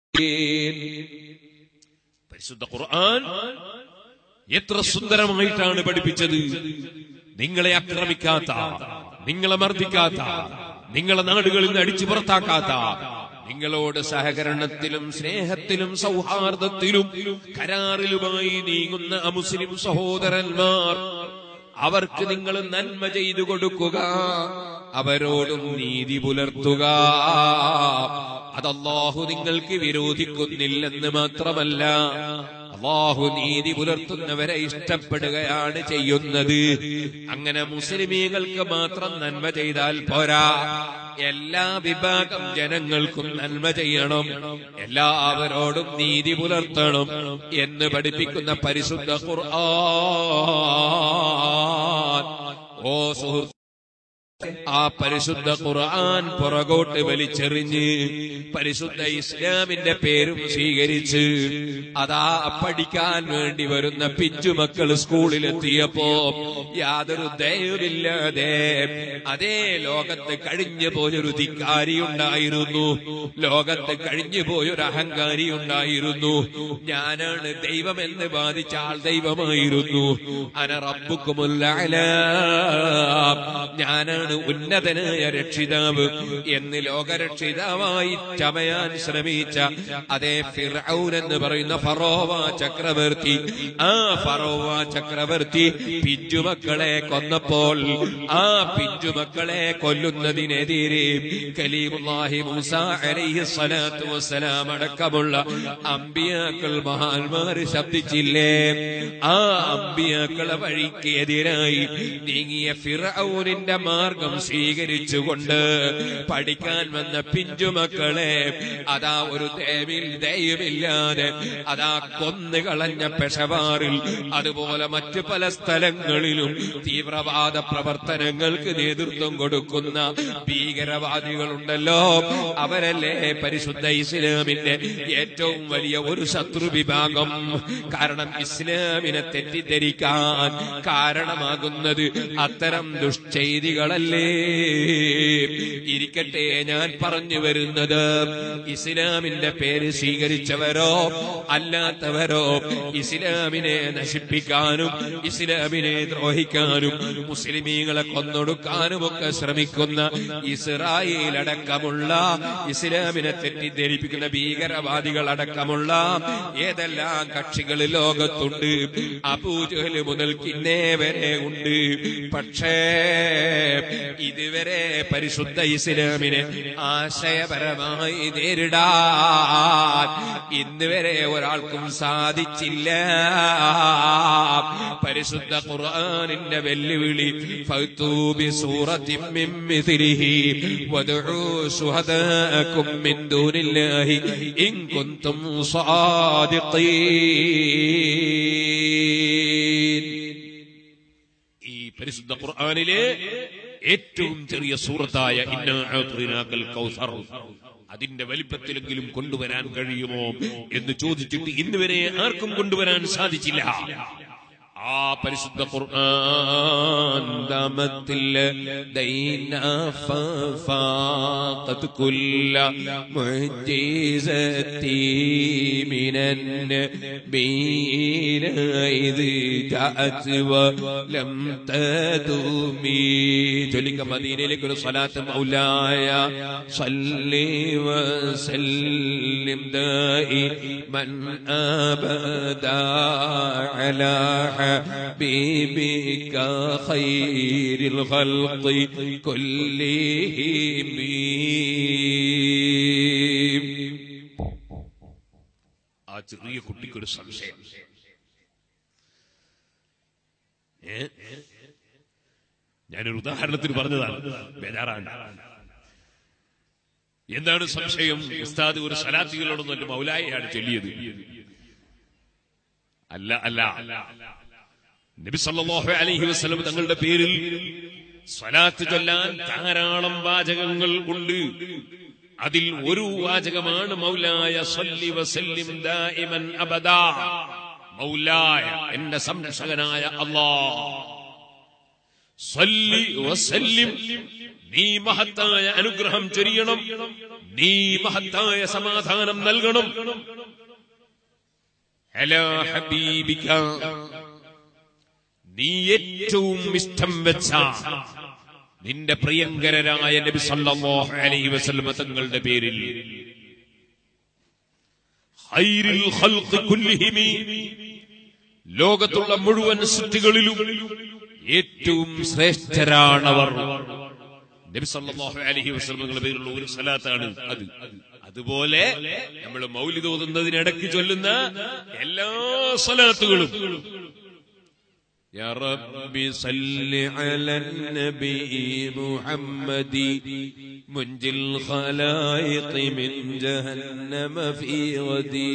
പരിശുദ്ധ ഖുർആൻ എത്ര സുന്ദരമായിട്ടാണ് പഠിപ്പിച്ചത്. നിങ്ങളെ ആക്രമിക്കാത്ത, നിങ്ങളെ മർദ്ദിക്കാത്ത, നിങ്ങളെ നാടുകളിൽ നിന്ന് അടിച്ചു പുറത്താക്കാത്ത, നിങ്ങളോട് സഹകരണത്തിലും സ്നേഹത്തിലും സൗഹാർദ്ദത്തിലും കരാറിലുമായി നീങ്ങുന്ന അമുസ്ലിം സഹോദരന്മാർ, അവർക്ക് നിങ്ങൾ നന്മ ചെയ്തു കൊടുക്കുക, അവരോടും നീതി പുലർത്തുക. അത് അല്ലാഹു നിങ്ങൾക്ക് വിരോധിക്കുന്നില്ലെന്ന് മാത്രമല്ല, അല്ലാഹു നീതി പുലർത്തുന്നവരെ ഇഷ്ടപ്പെടുകയാണ് ചെയ്യുന്നത്. അങ്ങനെ മുസ്ലിമീങ്ങൾക്ക് മാത്രം നന്മ ചെയ്താൽ പോരാ, എല്ലാ വിഭാഗം ജനങ്ങൾക്കും നന്മ ചെയ്യണം, എല്ലാവരോടും നീതി പുലർത്തണം എന്ന് പഠിപ്പിക്കുന്ന പരിശുദ്ധ ഖുർആൻ. ഓ സുഹൃത്ത്, ആ പരിശുദ്ധ ഖുർആൻ പുറകോട്ട് വലിച്ചെറിഞ്ഞ് പരിശുദ്ധ ഇസ്ലാമിന്റെ പേരും സ്വീകരിച്ച് അതാ പഠിക്കാൻ വേണ്ടി വരുന്ന പിഞ്ചുമക്കൾ സ്കൂളിലെത്തിയപ്പോ യാതൊരു ദയവുമില്ലാതെ അതേ ലോകത്ത് കഴിഞ്ഞു പോയൊരു ധിക്കാരി ഉണ്ടായിരുന്നു, ലോകത്ത് കഴിഞ്ഞു പോയൊരു അഹങ്കാരി ഉണ്ടായിരുന്നു. ഞാനാണ് ദൈവമെന്ന് ബാധിച്ച ആൾ ദൈവമായിരുന്നു. അന റബ്ബുക്കുമുൽ അഅ്ലാ, ഞാനാണ് ഉന്നതനായ രക്ഷിതാവ് എന്ന് ലോകരക്ഷിതാവായി ചമയാൻ ശ്രമിച്ച അതേ ഫിർഔൻ എന്ന് പറയുന്ന ഫറോവ ചക്രവർത്തി, ആ ഫറോവ ചക്രവർത്തി പിഞ്ചുമക്കളെ കൊന്നപ്പോൾ ആ പിഞ്ചുമക്കളെ കൊല്ലുന്നതിനെതിരെ കലീമുല്ലാഹി മൂസ അലൈഹി സ്വലാത്തു വസ്സലാം അടക്കമുള്ള അമ്പിയാക്കൾ മഹാന്മാര് ശബ്ദിച്ചില്ലേ? ആ അമ്പിയാക്കളെ വഴിക്ക് എതിരായി നീങ്ങിയ ഫിർഔനിന്റെ മാർഗം സ്വീകരിച്ചുകൊണ്ട് പഠിക്കാൻ വന്ന പിഞ്ചുമക്കളെ അതാ ഒരു ദയവിൽ ദയവില്ലാതെ അതാ കൊന്നുകളഞ്ഞ പെഷവാറിൽ അതുപോലെ മറ്റു പല സ്ഥലങ്ങളിലും തീവ്രവാദ പ്രവർത്തനങ്ങൾക്ക് നേതൃത്വം കൊടുക്കുന്ന ഭീകരവാദികളുണ്ടല്ലോ, അവരല്ലേ പരിശുദ്ധ ഇസ്ലാമിന്റെ ഏറ്റവും വലിയ ഒരു ശത്രു വിഭാഗം. കാരണം ഇസ്ലാമിനെ തെറ്റിദ്ധരിക്കാൻ കാരണമാകുന്നത് അത്തരം ദുഷ്ചെയ്തികളല്ലേ. ഇരിക്കട്ടെ, ഞാൻ പറഞ്ഞു വരുന്നത് ഇസ്ലാമിന്റെ പേര് സ്വീകരിച്ചവരോ അല്ലാത്തവരോ ഇസ്ലാമിനെ നശിപ്പിക്കാനും ഇസ്ലാമിനെ ദ്രോഹിക്കാനും മുസ്ലിമീങ്ങളെ കൊന്നൊടുക്കാനും ഒക്കെ ശ്രമിക്കുന്ന ഇസ്രായേൽ അടക്കമുള്ള ഇസ്ലാമിനെ തെറ്റിദ്ധരിപ്പിക്കുന്ന ഭീകരവാദികൾ അടക്കമുള്ള ഏതെല്ലാം കക്ഷികൾ ലോകത്തുണ്ട്, അബൂജഹൽ മുതൽ കിന്നേ വരെ ഉണ്ട്. പക്ഷേ ഇതുവരെ പരിശുദ്ധ ഇസ്ലാമിനെ ആശയപരമായി നേരിടാൻ ഇന്ന് വരെ ഒരാൾക്കും സാധിച്ചില്ല. പരിശുദ്ധ ഖുർആനിന്റെ വെല്ലുവിളി ഫഅ്തൂ ബിസൂറത്തിൻ മിൻ മിസ്ലിഹി വദ്ഉ ശുഹദാഅകും മിൻ ദൂനില്ലാഹി ഇൻ കുൻതും സാദിഖീൻ. ഈ പരിശുദ്ധ ഖുർആനിലെ ഏറ്റവും ചെറിയ സൂറത്തായ ഇന്നാ അഅ്തൈനാകൽ കൗസർ അതിന്റെ വലിപ്പത്തിലെങ്കിലും കൊണ്ടുവരാൻ കഴിയുമോ എന്ന് ചോദിച്ചിട്ട് ഇന്നുവരെ ആർക്കും കൊണ്ടുവരാൻ സാധിച്ചില്ല. ആ പരിശുദ്ധ ഖുർആൻ ദാമത്തിൽ ദൈന ഫഫാഖത് കുല്ല മുഅ്ജിസതി മിനൻ ബീന ഇദ് ജഅത് വലം തദുമി. ചൊല്ലിക്ക മദീനയിലേക്ക് ഒരു സ്വലാത്ത്. മൗലായ സല്ലി വസല്ലിം ദായിമൻ അബദാ അലാ حبيبك خير الخلق كلهم. ആ ചെറിയ കുട്ടിക്കൊരു സംശയം. ഞാനൊരു ഉദാഹരണത്തിന് പറഞ്ഞതാണ്, ബേജാറാണ്. എന്താണ് സംശയം? ഉസ്താദ് ഒരു സലാത്തുകളോടൊന്നും എന്റെ മൗലായയാണ് ചൊല്ലിയത്. അല്ല അല്ല നബി സല്ലല്ലാഹു അലൈഹി വസല്ലം തങ്ങളുടെ പേരിൽ സ്വലാത്ത് ചൊല്ലാൻ ധാരാളം വാചകങ്ങൾ ഉണ്ട്. അതിൽ ഒരു വാചകമാണ് മൗലായ സല്ലി വസല്ലിം ദായിമൻ അബദാ. മൗലായ, എന്റെ സംരക്ഷകനായ അല്ലാഹ്, സല്ലി വസല്ലിം, നീ മഹത്തായ അനുഗ്രഹം ചൊരിയണം, നീ മഹത്തായ സമാധാനം നൽകണം. അലാ ഹബീബിക, നീ ഏറ്റവും ഇഷ്ടം വെച്ച നിന്റെ പ്രിയങ്കരനായ നബി സല്ലല്ലാഹു അലൈഹി വസല്ലം തങ്ങളുടെ പേരിൽ, ഖൈറുൽ ഖൽഖി കുല്ലിഹിം, ലോകത്തുള്ള മുഴുവൻ സൃഷ്ടികളിലും ഏറ്റവും ശ്രേഷ്ഠരാണവർ. നബി സല്ലല്ലാഹു അലൈഹി വസല്ലം തങ്ങളുടെ പേരിലുള്ള ഒരു സലാത്താണ് അത്. അതുപോലെ നമ്മൾ മൗലിദ് ഓതുന്നതിനിടയ്ക്ക് ചൊല്ലുന്ന എല്ലാ സലാത്തുകളും യാ റബ്ബി സല്ലി അലൻ നബി മുഹമ്മദി മുൻജിൽ ഖലായിഖി മിൻ ജഹന്നമ ഫീ ഗദീ.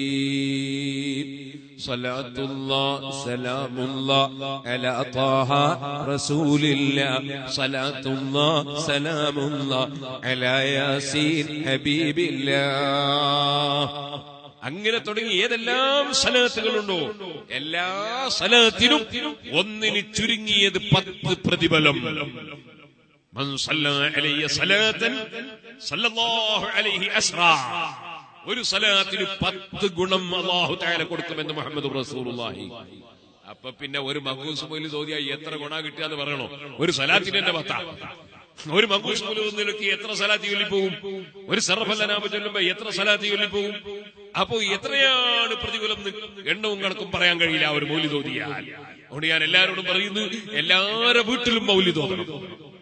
സലാത്തുല്ലാഹ് സലാമുല്ലാഹ് അലാ ത്വാഹ റസൂലില്ലാഹ്. സലാത്തുല്ലാഹ് സലാമുല്ലാഹ് അലാ യാസീൻ ഹബീബില്ലാഹ്. അങ്ങനെ തുടങ്ങി ഏതെല്ലാം സലാത്തുകളുണ്ടോ എല്ലാ സലാത്തിനും ഒന്നിന് ചുരുങ്ങിയത് പത്ത് പ്രതിഫലം. മൻ സല്ലല്ലാ അലൈഹി സലാത്തൻ സല്ലല്ലാഹു അലൈഹി അസ്റാ. ഒരു സലാത്തിന് പത്ത് ഗുണം അല്ലാഹു തആല കൊടുക്കുമെന്ന് മുഹമ്മദ് റസൂലുള്ളാഹി. അപ്പൊ പിന്നെ ഒരു മഖൂസ് മൗലിദ് ഓതിയാൽ എത്ര ഗുണം കിട്ടിയാന്ന് പറയണോ? ഒരു സലാത്തിന് തന്നെ പത്താ. ഒരു മഖൂസ് മൗലിദിലേക്ക് എത്ര സലാത്ത് ചൊല്ലിപ്പോകും? ഒരു സർഫല്ലനാമ ചൊല്ലുമ്പോ എത്ര സലാത്ത് ചൊല്ലിപ്പോകും? അപ്പോ എത്രയാണ് പ്രതിഫലം? എണ്ണവും കണക്കും പറയാൻ കഴിയില്ല ഒരു മൗലിദ് ഓതിയാൽ. അതുകൊണ്ട് ഞാൻ എല്ലാവരോടും പറയുന്നു, എല്ലാവരുടെ വീട്ടിലും മൗലിദ് ഓതണം.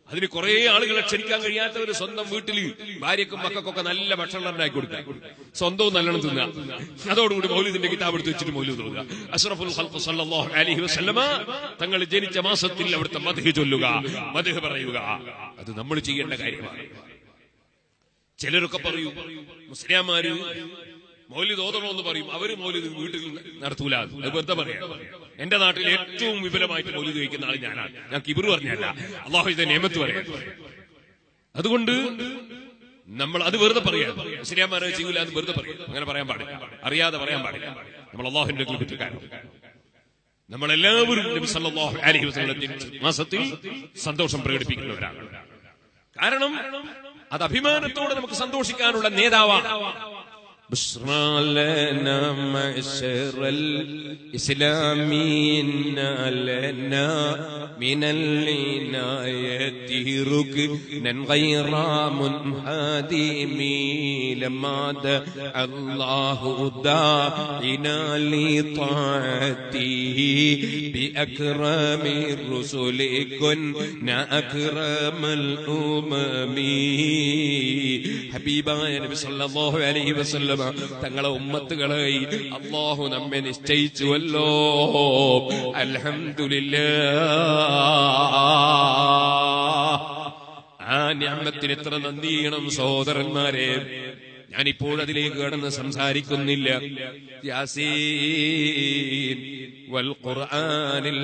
അതിന് കുറെ ആളുകളെ ക്ഷണിക്കാൻ കഴിയാത്തവര് സ്വന്തം വീട്ടിൽ ഭാര്യക്കും മക്കൾക്കൊക്കെ നല്ല ഭക്ഷണം ഉണ്ടാക്കി കൊടുക്കാം, സ്വന്തവും നല്ലോണം തിന്നുക. അതോടുകൂടി മൗലിദിന്റെ കിതാബ് എടുത്ത് വെച്ചിട്ട് മൗലിദ് ഓതുക. അഷ്റഫുൽ ഖൽഖ് സല്ലല്ലാഹു അലൈഹി വസല്ലമ തങ്ങൾ ജനിച്ച മാസത്തിൽ അവിടുത്തെ മദ്ഹ് ചൊല്ലുക, മദ്ഹ് പറയുക. അത് നമ്മൾ ചെയ്യേണ്ട കാര്യമാണ്. ചിലരൊക്കെ പറയും മുസ്ലിംമാര് മൗലിദ് ഓതണമെന്ന് പറയും, അവര് മൗലിദ് വീട്ടിൽ നടത്തൂല. അത് വെറുതെ പറയാം. എന്റെ നാട്ടിൽ ഏറ്റവും വിപുലമായിട്ട് മൗലിദ് കഴിക്കുന്ന ആൾ ഞാനാണ്. ഞാൻ കിബിർ പറഞ്ഞല്ല, അള്ളാഹുവിന്റെ നിയമത്ത് പറയാം. അതുകൊണ്ട് നമ്മൾ അത് വെറുതെ പറയാം. മുസ്ലിംമാരെ ചെയ്യൂല എന്ന് വെറുതെ പറയാം. അങ്ങനെ പറയാൻ പാടില്ല, അറിയാതെ പറയാൻ പാടില്ല. നമ്മൾ അള്ളാഹുവിന്റെ കുറ്റക്കാരൻ. നമ്മളെല്ലാവരും നബി സല്ലല്ലാഹു അലൈഹി വസല്ലം മാസത്തിൽ സന്തോഷം പ്രകടിപ്പിക്കുന്നവരാണ്. കാരണം അത് അഭിമാനത്തോടെ നമുക്ക് സന്തോഷിക്കാനുള്ള നേതാവാണ്.
بشرى لنا معشر الإسلامين لنا من العناية ركنا غير منهدم لما دعا الله داعنا لطاعته بأكرم الرسل كنا أكرم الأمم. حبيبنا النبي صلى الله عليه وسلم തങ്ങളെ ഉമ്മത്തുകളായി അല്ലാഹു നമ്മെ നിശ്ചയിച്ചുവല്ലോ. അൽഹംദുലില്ലാഹ്. ആ നിഅമത്തിന് എത്ര നന്ദി ചെയ്യണം സഹോദരന്മാരെ. ഞാനിപ്പോഴതിലേക്ക് കടന്ന് സംസാരിക്കുന്നില്ല. യാസീൻ വൽ ഖുർആനിൽ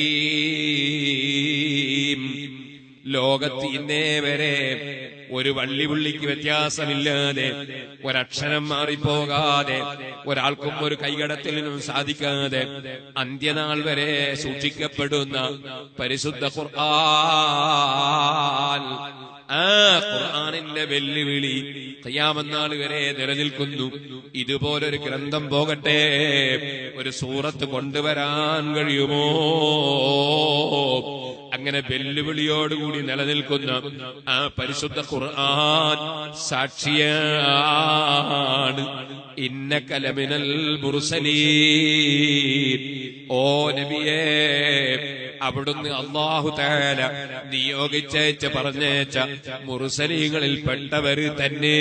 ഹകീം. ലോകത്ത് ഇന്നേ വരെ ഒരു വള്ളിപുള്ളിക്ക് വ്യത്യാസമില്ലാതെ, ഒരക്ഷരം മാറിപ്പോകാതെ, ഒരാൾക്കും ഒരു കൈകടത്തലിനും സാധിക്കാതെ അന്ത്യനാൾ വരെ സൂക്ഷിക്കപ്പെടുന്ന പരിശുദ്ധ ഖുർആൻ. ആ ഖുർആനിന്റെ വെല്ലുവിളി ഖിയാമത്ത് നാൾ വരെ നിലനിൽക്കുന്നു. ഇതുപോലൊരു ഗ്രന്ഥം പോകട്ടെ, ഒരു സൂറത്ത് കൊണ്ടുവരാൻ കഴിയുമോ? അങ്ങനെ വെല്ലുവിളിയോടുകൂടി നിലനിൽക്കുന്ന ആ പരിശുദ്ധ ഖുർആൻ സാക്ഷിയാണ്. ഇന്നക ലമിനൽ മുർസലീൻ. ഓ നബിയേ, അവിടുന്ന് അല്ലാഹു തആല നിയോഗിച്ചേച്ച് പറഞ്ഞേച്ച മുർസലീങ്ങളിൽ പെട്ടവര് തന്നെ.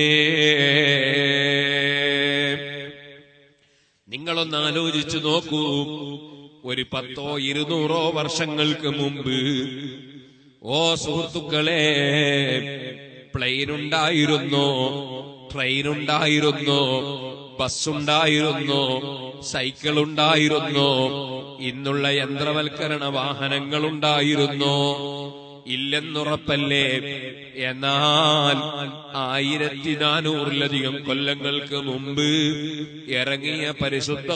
നിങ്ങളൊന്ന് ആലോചിച്ചു നോക്കൂ. ഒരു പത്തോ ഇരുന്നൂറോ വർഷങ്ങൾക്ക് മുമ്പ്, ഓ സുഹൃത്തുക്കളെ, പ്ലെയിൻ ഉണ്ടായിരുന്നോ? ട്രെയിൻ ഉണ്ടായിരുന്നോ? ബസ്സുണ്ടായിരുന്നോ? സൈക്കിൾ ഉണ്ടായിരുന്നോ? ഇന്നുള്ള യന്ത്രവൽക്കരണ വാഹനങ്ങൾ ഉണ്ടായിരുന്നോ? ഇല്ലെന്നുറപ്പല്ലേ. എന്നാൽ ആയിരത്തി നാനൂറിലധികം കൊല്ലങ്ങൾക്ക് മുമ്പ് ഇറങ്ങിയ പരിശുദ്ധ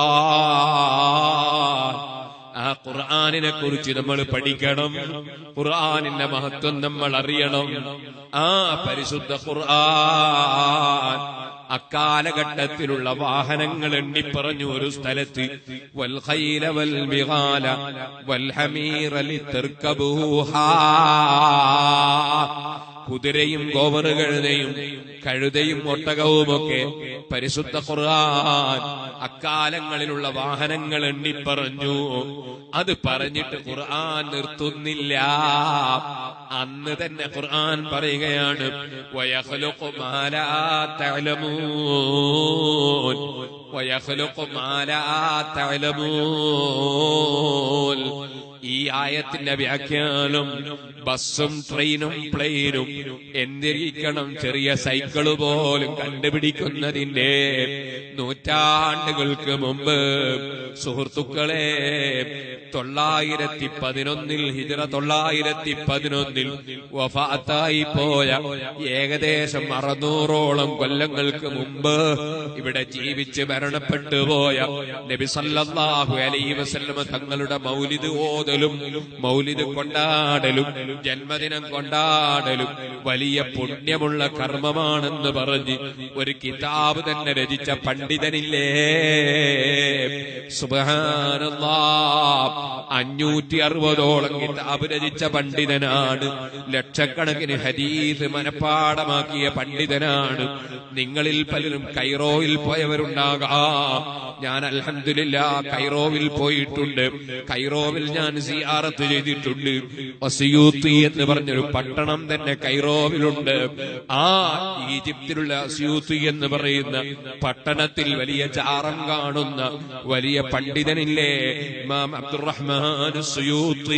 ഖുർആൻ, ആ ഖുർആനിനെ കുറിച്ച് നമ്മൾ പഠിക്കണം. ഖുർആനിന്റെ മഹത്വം നമ്മൾ അറിയണം. ആ പരിശുദ്ധ ഖുർആൻ അക്കാലഘട്ടത്തിലുള്ള വാഹനങ്ങൾ എണ്ണിപ്പറഞ്ഞു ഒരു സ്ഥലത്ത്. വൽ ഖൈല വൽ ബിഗാല വൽ ഹമീറ ലിതർകബൂഹാ. കുതിരയും ഗോവറുകഴുതയും കഴുതയും ഒട്ടകവുമൊക്കെ പരിശുദ്ധ ഖുർആൻ അക്കാലങ്ങളിലുള്ള വാഹനങ്ങൾ എണ്ണിപ്പറഞ്ഞു. അത് പറഞ്ഞിട്ട് ഖുർആൻ നിർത്തുന്നില്ല. അന്ന് തന്നെ ഖുർആൻ പറയുകയാണ്, വയഖ്ലുഖു മാ ലാ തഅലമൂൻ വയഖ്ലുഖു മാ ലാ തഅലമൂൻ. ഈ ആയത്തിന്റെ വ്യാഖ്യാനം ബസ്സും ട്രെയിനും പ്ലെയിനും എന്തിരിക്കണം ചെറിയ സൈക്കിള് പോലും കണ്ടുപിടിക്കുന്നതിന്റെ നൂറ്റാണ്ടുകൾക്ക് മുമ്പ് സുഹൃത്തുക്കളെ, തൊള്ളായിരത്തി പതിനൊന്നിൽ ഹിജ്റ തൊള്ളായിരത്തി പതിനൊന്നിൽ വഫാത്തായി പോയ ഏകദേശം അറുന്നൂറോളം കൊല്ലങ്ങൾക്ക് മുമ്പ് ഇവിടെ ജീവിച്ച് മരണപ്പെട്ടു പോയ നബി സല്ലല്ലാഹു അലൈഹി വസല്ലം തങ്ങളുടെ മൗലിദ് ഓതലും മൗലിദ് കൊണ്ടാടലും ജന്മദിനം കൊണ്ടാടലും വലിയ പുണ്യമുള്ള കർമ്മമാണെന്ന് പറഞ്ഞ് ഒരു കിതാബ് തന്നെ രചിച്ച പണ്ഡിതനില്ലേ? സുബ്ഹാനല്ലാഹ്. അഞ്ഞൂറ്റി അറുപതോളം കിതാബ് രചിച്ച പണ്ഡിതനാണ്. ലക്ഷക്കണക്കിന് ഹദീസ് മനഃപ്പാടമാക്കിയ പണ്ഡിതനാണ്. നിങ്ങളിൽ പലരും കൈറോയിൽ പോയവരുണ്ടാകാം. ഞാൻ അൽഹംദുലില്ലാഹ് കൈറോവിൽ പോയിട്ടുണ്ട്. കൈറോവിൽ ഞാൻ സിയാറത്ത് ചെയ്തിട്ടുണ്ട്. അസ്യൂത്തി എന്ന് പറഞ്ഞൊരു പട്ടണം തന്നെ കൈറോവിലുണ്ട്. ആ ഈജിപ്തിലുള്ള അസ്യൂത്തി എന്ന് പറയുന്ന പട്ടണത്തിൽ വലിയ ചാരം കാണുന്ന വലിയ പണ്ഡിതനില്ലേ, ഇമാം അബ്ദുറഹ്മാൻ അസ്യൂത്തി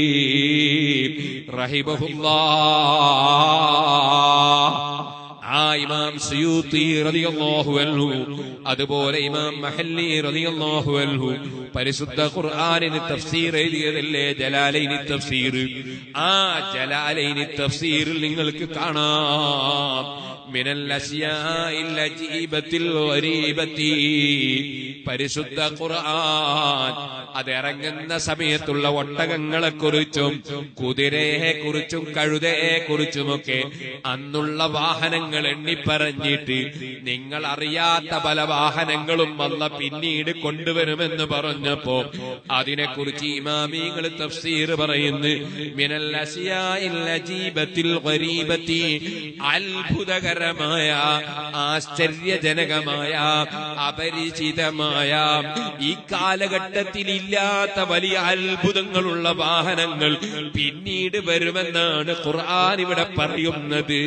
റഹിമഹുല്ലാഹ്. ആ ഇമാം സുയൂത്തി റളിയല്ലാഹു അൻഹു, അതുപോലെ ഇമാം മഹല്ലി റളിയല്ലാഹു അൻഹു പരിശുദ്ധ ഖുർആനിന് തഫ്സീർ എഴുതിയതല്ലേ ജലാലൈനി തഫ്സീർ. ആ ജലാലൈനി തഫ്സീറിൽ നിങ്ങൾക്ക് കാണാം മിനൽ അശ്യാഇൽ അജീബത്തിൽ ഗരീബത്തി, പരിശുദ്ധ ഖുർആൻ അതിറങ്ങുന്ന സമയത്തുള്ള ഒട്ടകങ്ങളെ കുറിച്ചും കുതിരയെ കുറിച്ചും കഴുതയെ കുറിച്ചുമൊക്കെ അന്നുള്ള വാഹനങ്ങൾ എണ്ണിപ്പറഞ്ഞിട്ട് നിങ്ങൾ അറിയാത്ത പല വാഹനങ്ങളും അല്ല പിന്നീട് കൊണ്ടുവരുമെന്ന് പറഞ്ഞപ്പോ അതിനെക്കുറിച്ച് ഇമാമിങ്ങൾ തഫ്സീർ പറയുന്നു മിനൽ അശ്യാഇൽ അജീബത്തിൽ ഗരീബത്തി, അത്ഭുതകരമായ ആശ്ചര്യജനകമായ അപരിചിതമായ ഈ കാലഘട്ടത്തിൽ ഇല്ലാത്ത വലിയ അത്ഭുതങ്ങളുള്ള വാഹനങ്ങൾ പിന്നീട് വരുമെന്നാണ് ഖുർആൻ ഇവിടെ പറയുന്നത്.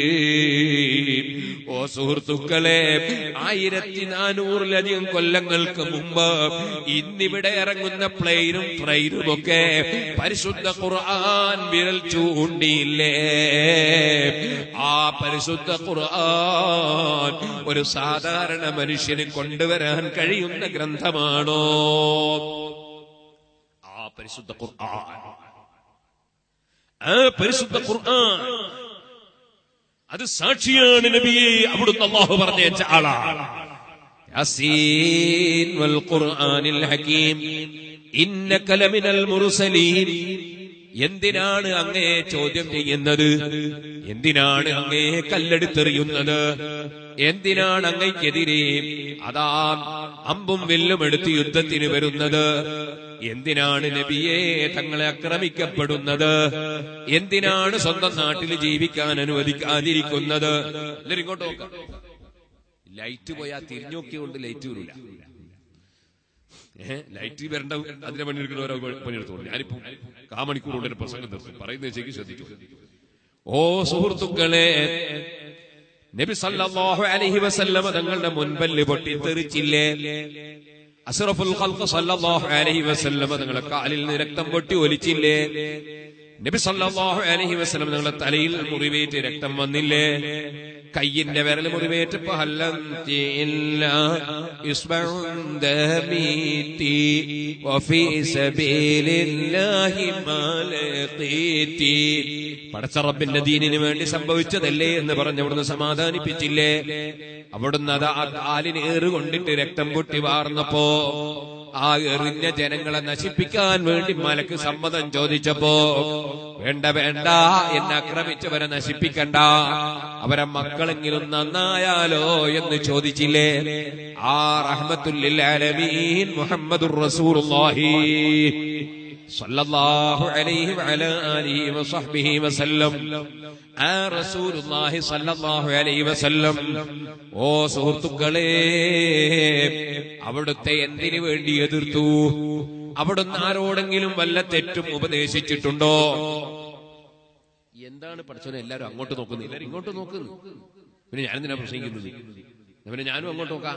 ഓ സുഹൃത്തുക്കളെ, ആയിരത്തി നാനൂറിലധികം കൊല്ലങ്ങൾക്ക് മുമ്പ് ഇന്നിവിടെ ഇറങ്ങുന്ന പ്ലെയിനും ട്രെയിനും ഒക്കെ പരിശുദ്ധ ഖുർആൻ വിരൽ ചൂണ്ടിയില്ലേ? ആ പരിശുദ്ധ ഖുർആൻ ഒരു സാധാരണ മനുഷ്യന് കൊണ്ടുവരാൻ കഴിയുന്ന ഗ്രന്ഥമാണോ? ആ പരിശുദ്ധ ഖുർആൻ, ആ പരിശുദ്ധ ഖുർആൻ അത് സാക്ഷിയാണ് നബിയെ അവിടുന്ന് അല്ലാഹു പറഞ്ഞേച്ച ആളാണ്. യാസീൻ വൽ ഖുർആനിൽ ഹകീം ഇന്നക ലമിനൽ മുർസലീൻ. എന്തിനാണ് അങ്ങേ ചോദ്യം ചെയ്യുന്നത്? എന്തിനാണ് അങ്ങേ കല്ലെടുത്തെറിയുന്നത്? എന്തിനാണ് അങ്ങയ്ക്കെതിരെ അതാ അമ്പും വില്ലും എടുത്ത് യുദ്ധത്തിന് വരുന്നത്? എന്തിനാണ് നബിയെ തങ്ങളെ ആക്രമിക്കപ്പെടുന്നത്? എന്തിനാണ് സ്വന്തം നാട്ടിൽ ജീവിക്കാൻ അനുവദിക്കാതിരിക്കുന്നത്? എല്ലാവരും ഇങ്ങോട്ട് നോക്കാം. ലൈറ്റ് പോയാൽ തിരിഞ്ഞോക്കിയോണ്ട് ലൈറ്റ് വരില്ല. ഏഹ് ലൈറ്റ് വരേണ്ട അതിനെ പണിയെടുക്കുന്നവരോ പണിയെടുത്തോളൂ. ഞാനിപ്പോ കാമണിക്കൂർ കൊണ്ട് ഒരു പ്രസംഗം നിർത്തും. പറയുന്നത് ശരിക്കും ശ്രദ്ധിച്ചു. ഓ സുഹൃത്തുക്കളെ, നബി സല്ലല്ലാഹു അലൈഹി വസല്ലം തങ്ങളുടെ മുൻപല്ല് പൊട്ടിത്തെറിച്ചില്ലേ? അസ്റഫുൽ ഖൽഖ് സല്ലല്ലാഹു അലൈഹി വസല്ലം തങ്ങളുടെ കാലിൽ നിന്ന് രക്തം പൊട്ടി ഒലിച്ചില്ലേ? നബി സല്ലല്ലാഹു അലൈഹി വസല്ലം തങ്ങളുടെ തലയിൽ മുറിവേറ്റ് രക്തം വന്നില്ലേ? കയ്യിന്റെ വിരൽ മുറിവേറ്റപ്പോ ഹല്ലന്തി ഇല്ലാ ഇസ്ബഉൻ ദമീതി വഫീ സബീലില്ലാഹി മാലഖീതി. പടച്ച റബ്ബിന്റെ ദീനിന് വേണ്ടി സംഭവിച്ചതല്ലേ എന്ന് പറഞ്ഞ് അവിടുന്ന് സമാധാനിപ്പിച്ചില്ലേ? അവിടുന്ന് അത് ആ കാലിന് ഏറുകൊണ്ടിട്ട് രക്തം പൊട്ടി വാർന്നപ്പോ ആ എറിഞ്ഞ ജനങ്ങളെ നശിപ്പിക്കാൻ വേണ്ടി മലക്ക് സമ്മതം ചോദിച്ചപ്പോ വേണ്ട വേണ്ട, എന്നെ ആക്രമിച്ചവരെ നശിപ്പിക്കണ്ട, അവരെ മക്കളെങ്കിലും നന്നായാലോ എന്ന് ചോദിച്ചില്ലേ? ആ റഹ്മത്തുൽ ലിൽ ആലമീൻ മുഹമ്മദുർ റസൂലുള്ളാഹി സല്ലല്ലാഹു അലൈഹി വഅലാ ആലിഹി വസഹ്ബിഹി വസല്ലം. ആ റസൂലുള്ളാഹി സല്ലല്ലാഹു അലൈഹി വസല്ലം, ഓ സുഹൃത്തുക്കളെ, അവിടുത്തെ എന്തിനു വേണ്ടി എതിർത്തു? അവിടുന്ന് ആരോടെങ്കിലും വല്ല തെറ്റും ഉപദേശിച്ചിട്ടുണ്ടോ? എന്താണ് പഠിച്ചവനെ എല്ലാരും അങ്ങോട്ട് നോക്കുന്നത്? എല്ലാരും ഇങ്ങോട്ട് നോക്കുന്നു. പിന്നെ ഞാനെന്തിനാ പ്രസംഗിക്കുന്നത്? പിന്നെ ഞാനും അങ്ങോട്ട് നോക്കാം.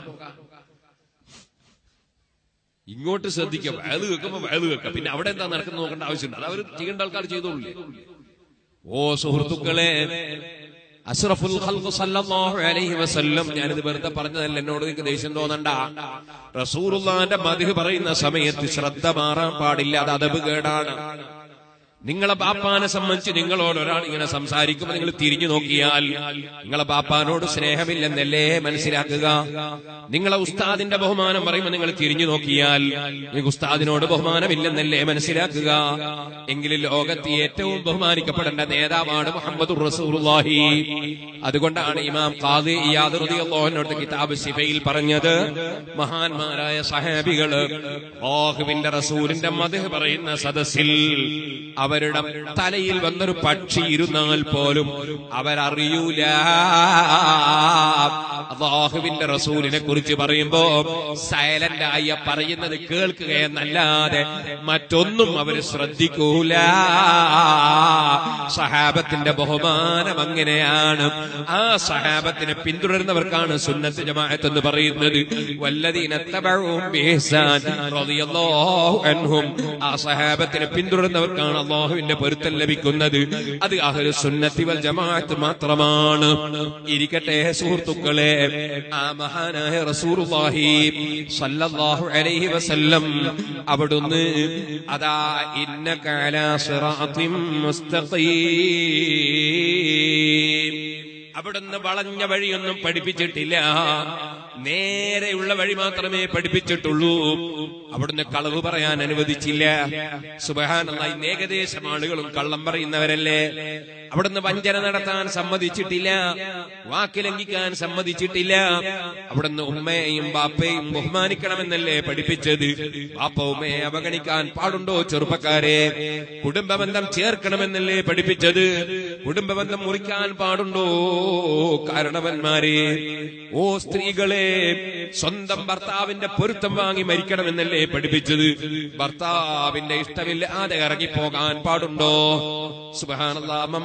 ഇങ്ങോട്ട് ശ്രദ്ധിക്കാം. വയത് വെക്കുമ്പോ വയത് വെക്കാം. പിന്നെ അവിടെ എന്താ നടക്കുന്നത് നോക്കേണ്ട ആവശ്യമുണ്ട്. അത് അവർ ചെയ്യേണ്ട ആൾക്കാർ ചെയ്തോളൂ. ഓ സുഹൃത്തുക്കളെ, അസ്റഫുൽ ഖൽഖ് സല്ലല്ലാഹു അലൈഹി വസല്ലം, ഞാനിത് വെറുതെ പറഞ്ഞതല്ല, എന്നോട് നിങ്ങൾക്ക് ദേഷ്യം തോന്നണ്ട. റസൂലുള്ളാഹിന്റെ മദ്ഹ് പറയുന്ന സമയത്ത് ശ്രദ്ധ മാറാൻ പാടില്ല. അത് അദബ് കേടാണ്.
നിങ്ങളെ ബാപ്പാനെ സംബന്ധിച്ച് നിങ്ങളോട് ഒരാൾ ഇങ്ങനെ സംസാരിക്കുമ്പോൾ നിങ്ങൾ തിരിഞ്ഞു നോക്കിയാൽ നിങ്ങളെ ബാപ്പാനോട് സ്നേഹമില്ലെന്നല്ലേ മനസ്സിലാക്കുക. നിങ്ങളെ ഉസ്താദിന്റെ ബഹുമാനം പറയുമ്പോൾ നിങ്ങൾ തിരിഞ്ഞു നോക്കിയാൽ നിങ്ങൾക്ക് ഉസ്താദിനോട് ബഹുമാനമില്ലെന്നല്ലേ മനസ്സിലാക്കുക. എങ്കിലും ലോകത്ത് ഏറ്റവും ബഹുമാനിക്കപ്പെടേണ്ട നേതാവാണ് മുഹമ്മദുർ റസൂലുള്ളാഹി. അതുകൊണ്ടാണ് ഇമാം ഖാദി ഇയാദ് റളിയല്ലാഹു അൻഹു കിതാബ് സിഫയിൽ പറഞ്ഞത്, മഹാന്മാരായ സഹാബികള് അല്ലാഹുവിന്റെ റസൂലിന്റെ മദ്ഹ് പറയുന്ന സദസ്സിൽ അവരുടെ തലയിൽ വന്നൊരു പക്ഷി ഇരുന്നാൽ പോലും അവരറിയൂല. അല്ലാഹുവിന്റെ റസൂലിനെ കുറിച്ച് പറയുമ്പോ സൈലന്റായി പറയുന്നത് കേൾക്കുകയെന്നല്ലാതെ മറ്റൊന്നും അവർ ശ്രദ്ധിക്കൂല. സഹാബത്തിന്റെ ബഹുമാനം അങ്ങനെയാണ്. ആ സഹാബത്തിനെ പിന്തുടരുന്നവർക്കാണ് സുന്നത്ത് ജമാഅത്ത് എന്ന് പറയുന്നത്. വല്ലദീന തബഉഹും ബിഇഹ്സാൻ റളിയല്ലാഹു അൻഹും, ആ സഹാബത്തിനെ പിന്തുടരുന്നവർക്കാണ് അല്ലാഹുവിന്റെ പൊരുത്തം ലഭിക്കുന്നത്. അത് അഹ്ലു സുന്നത്തി വൽ ജമാഅത്ത് മാത്രമാണ്. ഇരിക്കട്ടെ സുഹൃത്തുക്കളെ, ആ മഹാനായ റസൂലുള്ളാഹി സ്വല്ലല്ലാഹു അലൈഹി വസല്ലം അവിടുന്ന് അതാ ഇന്നക അലാ സിറാത്തിൻ മുസ്തഖീം, അവിടുന്ന് വളഞ്ഞ വഴിയൊന്നും പഠിപ്പിച്ചിട്ടില്ല, നേരെയുള്ള വഴി മാത്രമേ പഠിപ്പിച്ചിട്ടുള്ളൂ. അവിടുന്ന് കളവ് പറയാൻ അനുവദിച്ചില്ല. സുബ്ഹാനല്ലാഹ്, ഇന്ന് ഏകദേശം ആളുകളും കള്ളം പറയുന്നവരല്ലേ. അവിടുന്ന് വഞ്ചന നടത്താൻ സമ്മതിച്ചിട്ടില്ല, വാക്ക് ലംഘിക്കാൻ സമ്മതിച്ചിട്ടില്ല. അവിടുന്ന് ഉമ്മയെയും ബാപ്പയും ബഹുമാനിക്കണമെന്നല്ലേ പഠിപ്പിച്ചത്. ബാപ്പ ഉമ്മയെ അവഗണിക്കാൻ പാടുണ്ടോ ചെറുപ്പക്കാരെ? കുടുംബബന്ധം ചേർക്കണമെന്നല്ലേ പഠിപ്പിച്ചത്. കുടുംബബന്ധം മുറിക്കാൻ പാടുണ്ടോ കാരണവന്മാരെ? ഓ സ്ത്രീകളെ, സ്വന്തം ഭർത്താവിന്റെ പൊരുത്തം വാങ്ങി മരിക്കണമെന്നല്ലേ പഠിപ്പിച്ചത്. ഭർത്താവിന്റെ ഇഷ്ടമില്ലാതെ ഇറങ്ങിപ്പോകാൻ പാടുണ്ടോ? സുബ്ഹാനല്ലാഹ്,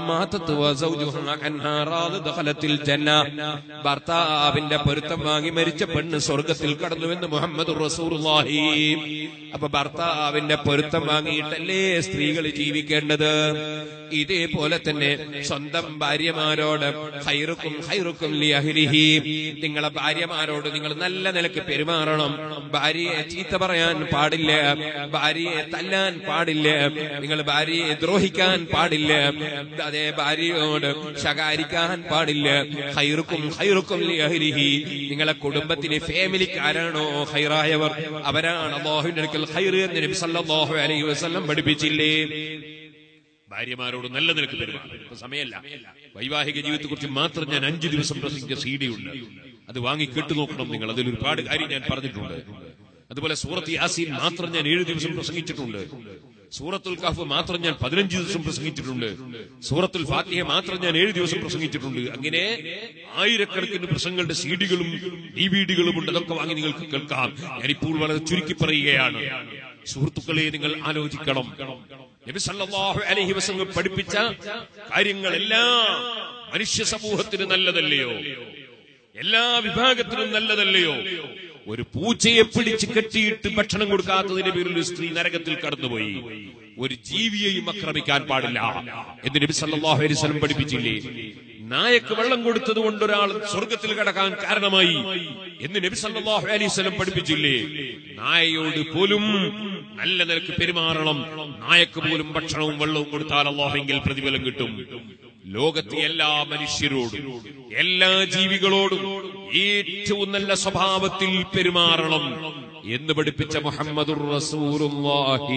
ഭർത്താവിന്റെ പൊരുത്തം വാങ്ങി മരിച്ച പെണ്ണ് സ്വർഗത്തിൽ കടന്നുവെന്ന് മുഹമ്മദുർ റസൂലുള്ളാഹി. അപ്പൊ ഭർത്താവിന്റെ പൊരുത്തം വാങ്ങിയിട്ടല്ലേ സ്ത്രീകൾ ജീവിക്കേണ്ടത്. ഇതേപോലെ തന്നെ സ്വന്തം ഭാര്യമാരോട് ഖൈറുക്കും ഖൈറുക്കും ലിഅഹ്ലിഹി, നിങ്ങളെ ഭാര്യമാരോട് നിങ്ങൾ നല്ല നിലക്ക് പെരുമാറണം. ഭാര്യയെ ചീത്ത പറയാൻ പാടില്ല, ഭാര്യയെ തല്ലാൻ പാടില്ല, നിങ്ങൾ ഭാര്യയെ ദ്രോഹിക്കാൻ പാടില്ല, അതേ ഭാര്യയോട് ശകാരിക്കാൻ പാടില്ല. ഖൈറുക്കും ഖൈറുക്കും ലിഅഹ്ലിഹി, നിങ്ങളെ കുടുംബത്തിന് ഫാമിലിക്കാരാണോ ഖൈറായവർ, അവരാണ് അല്ലാഹുവിന്റെ അടുക്കൽ ഖൈർ എന്ന് നബി സല്ലല്ലാഹു അലൈഹി വസല്ലം പഠിപ്പിച്ചില്ലേ. ഭാര്യമാരോട് നല്ല നിലക്ക് പെരുമാറും. ഇപ്പൊ സമയമല്ല, വൈവാഹിക ജീവിതത്തെ കുറിച്ച് മാത്രം ഞാൻ അഞ്ചു ദിവസം പ്രസംഗിച്ച സി ഡി ഉണ്ട്, അത് വാങ്ങി കേട്ടു നോക്കണം നിങ്ങൾ. അതിൽ ഒരുപാട് കാര്യം ഞാൻ പറഞ്ഞിട്ടുണ്ട്. അതുപോലെ സൂറത്ത് യാസീൻ മാത്രം ഞാൻ ഏഴു ദിവസം പ്രസംഗിച്ചിട്ടുണ്ട്. സൂറത്തുൽ കഹ്ഫ് മാത്രം ഞാൻ പതിനഞ്ച് ദിവസം പ്രസംഗിച്ചിട്ടുണ്ട്. സൂറത്തുൽ ഫാത്തിഹ മാത്രം ഞാൻ ഏഴു ദിവസം പ്രസംഗിച്ചിട്ടുണ്ട്. അങ്ങനെ ആയിരക്കണക്കിന് പ്രസംഗങ്ങളുടെ സി ഡികളും ഡി വി ഡികളും ഉണ്ട്. അതൊക്കെ വാങ്ങി നിങ്ങൾക്ക് കേൾക്കാം. ഞാനിപ്പോൾ വളരെ ചുരുക്കി പറയുകയാണ്. സുഹൃത്തുക്കളെ, നിങ്ങൾ ആലോചിക്കണം, നബി സല്ലല്ലാഹു അലൈഹി വസല്ലം പഠിപ്പിച്ച കാര്യങ്ങളെല്ലാം മനുഷ്യ സമൂഹത്തിന് നല്ലതല്ലയോ? എല്ലാ വിഭാഗത്തിനും നല്ലതല്ലയോ? ഒരു പൂച്ചയെ പിടിച്ച് കെട്ടിയിട്ട് ഭക്ഷണം കൊടുക്കാത്തതിന്റെ പേരിൽ ഒരു സ്ത്രീ നരകത്തിൽ കടന്നുപോയി. ഒരു ജീവിയെയും ആക്രമിക്കാൻ പാടില്ല എന്ന് നബി സല്ലല്ലാഹു അലൈഹി വസല്ലം പഠിപ്പിച്ചില്ലേ? നായക്ക് വെള്ളം കൊടുത്തത് കൊണ്ട് ഒരാൾ സ്വർഗത്തിൽ കടക്കാൻ കാരണമായി എന്ന് നബി സല്ലല്ലാഹു അലൈഹി വസല്ലം പഠിപ്പിച്ചില്ലേ? നായയോട് പോലും നല്ല നിലക്ക് പെരുമാറണം. നായക്ക് പോലും ഭക്ഷണവും വെള്ളവും കൊടുത്താൽ അല്ലാഹുവിൽ പ്രതിഫലം കിട്ടും. ലോകത്തെ എല്ലാ മനുഷ്യരോടും എല്ലാ ജീവികളോടും ഏറ്റവും നല്ല സ്വഭാവത്തിൽ പെരുമാറണം എന്ന് പഠിപ്പിച്ച മുഹമ്മദുർ റസൂലുള്ളാഹി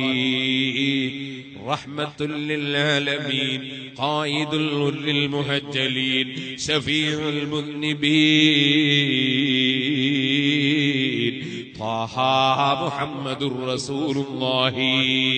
റഹ്മത്തുൽ ലിൽ ആലമീൻ ഖായിദുൽ ഉർരിൽ മുഹജ്ജലീൻ ശഫീഉൽ മുദ്നിബീൻ ത്വാഹ മുഹമ്മദുർ റസൂലുള്ളാഹി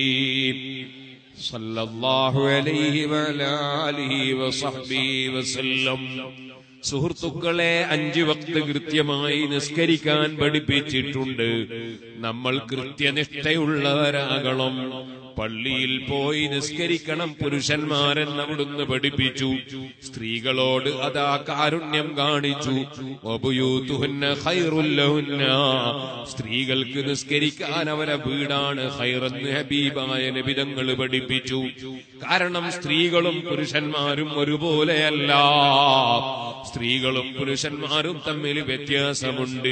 സല്ലല്ലാഹു അലൈഹി വഅലാ ആലിഹി വസഹ്ബിഹി വസല്ലം. സുഹൃത്തുക്കളെ, അഞ്ചു വക്ത് കൃത്യമായി നിസ്കരിക്കാൻ പഠിപ്പിച്ചിട്ടുണ്ട്. നമ്മൾ കൃത്യനിഷ്ഠയുള്ളവരാകണം. പള്ളിയിൽ പോയി നിസ്കരിക്കണം പുരുഷന്മാരെന്ന് അവിടുന്ന് പഠിപ്പിച്ചു. സ്ത്രീകളോട് അതാ കാരുണ്യം കാണിച്ചു. വബുയൂതുഹുന്ന ഖൈറുൽ ലഹുന്ന, സ്ത്രീകൾക്ക് നിസ്കരിക്കാൻ അവരെ വീടാണ് ഖൈറെന്ന് ഹബീബായ നബി തങ്ങൾ പഠിപ്പിച്ചു. കാരണം സ്ത്രീകളും പുരുഷന്മാരും ഒരുപോലെയല്ല. സ്ത്രീകളും പുരുഷന്മാരും തമ്മിൽ വ്യത്യാസമുണ്ട്.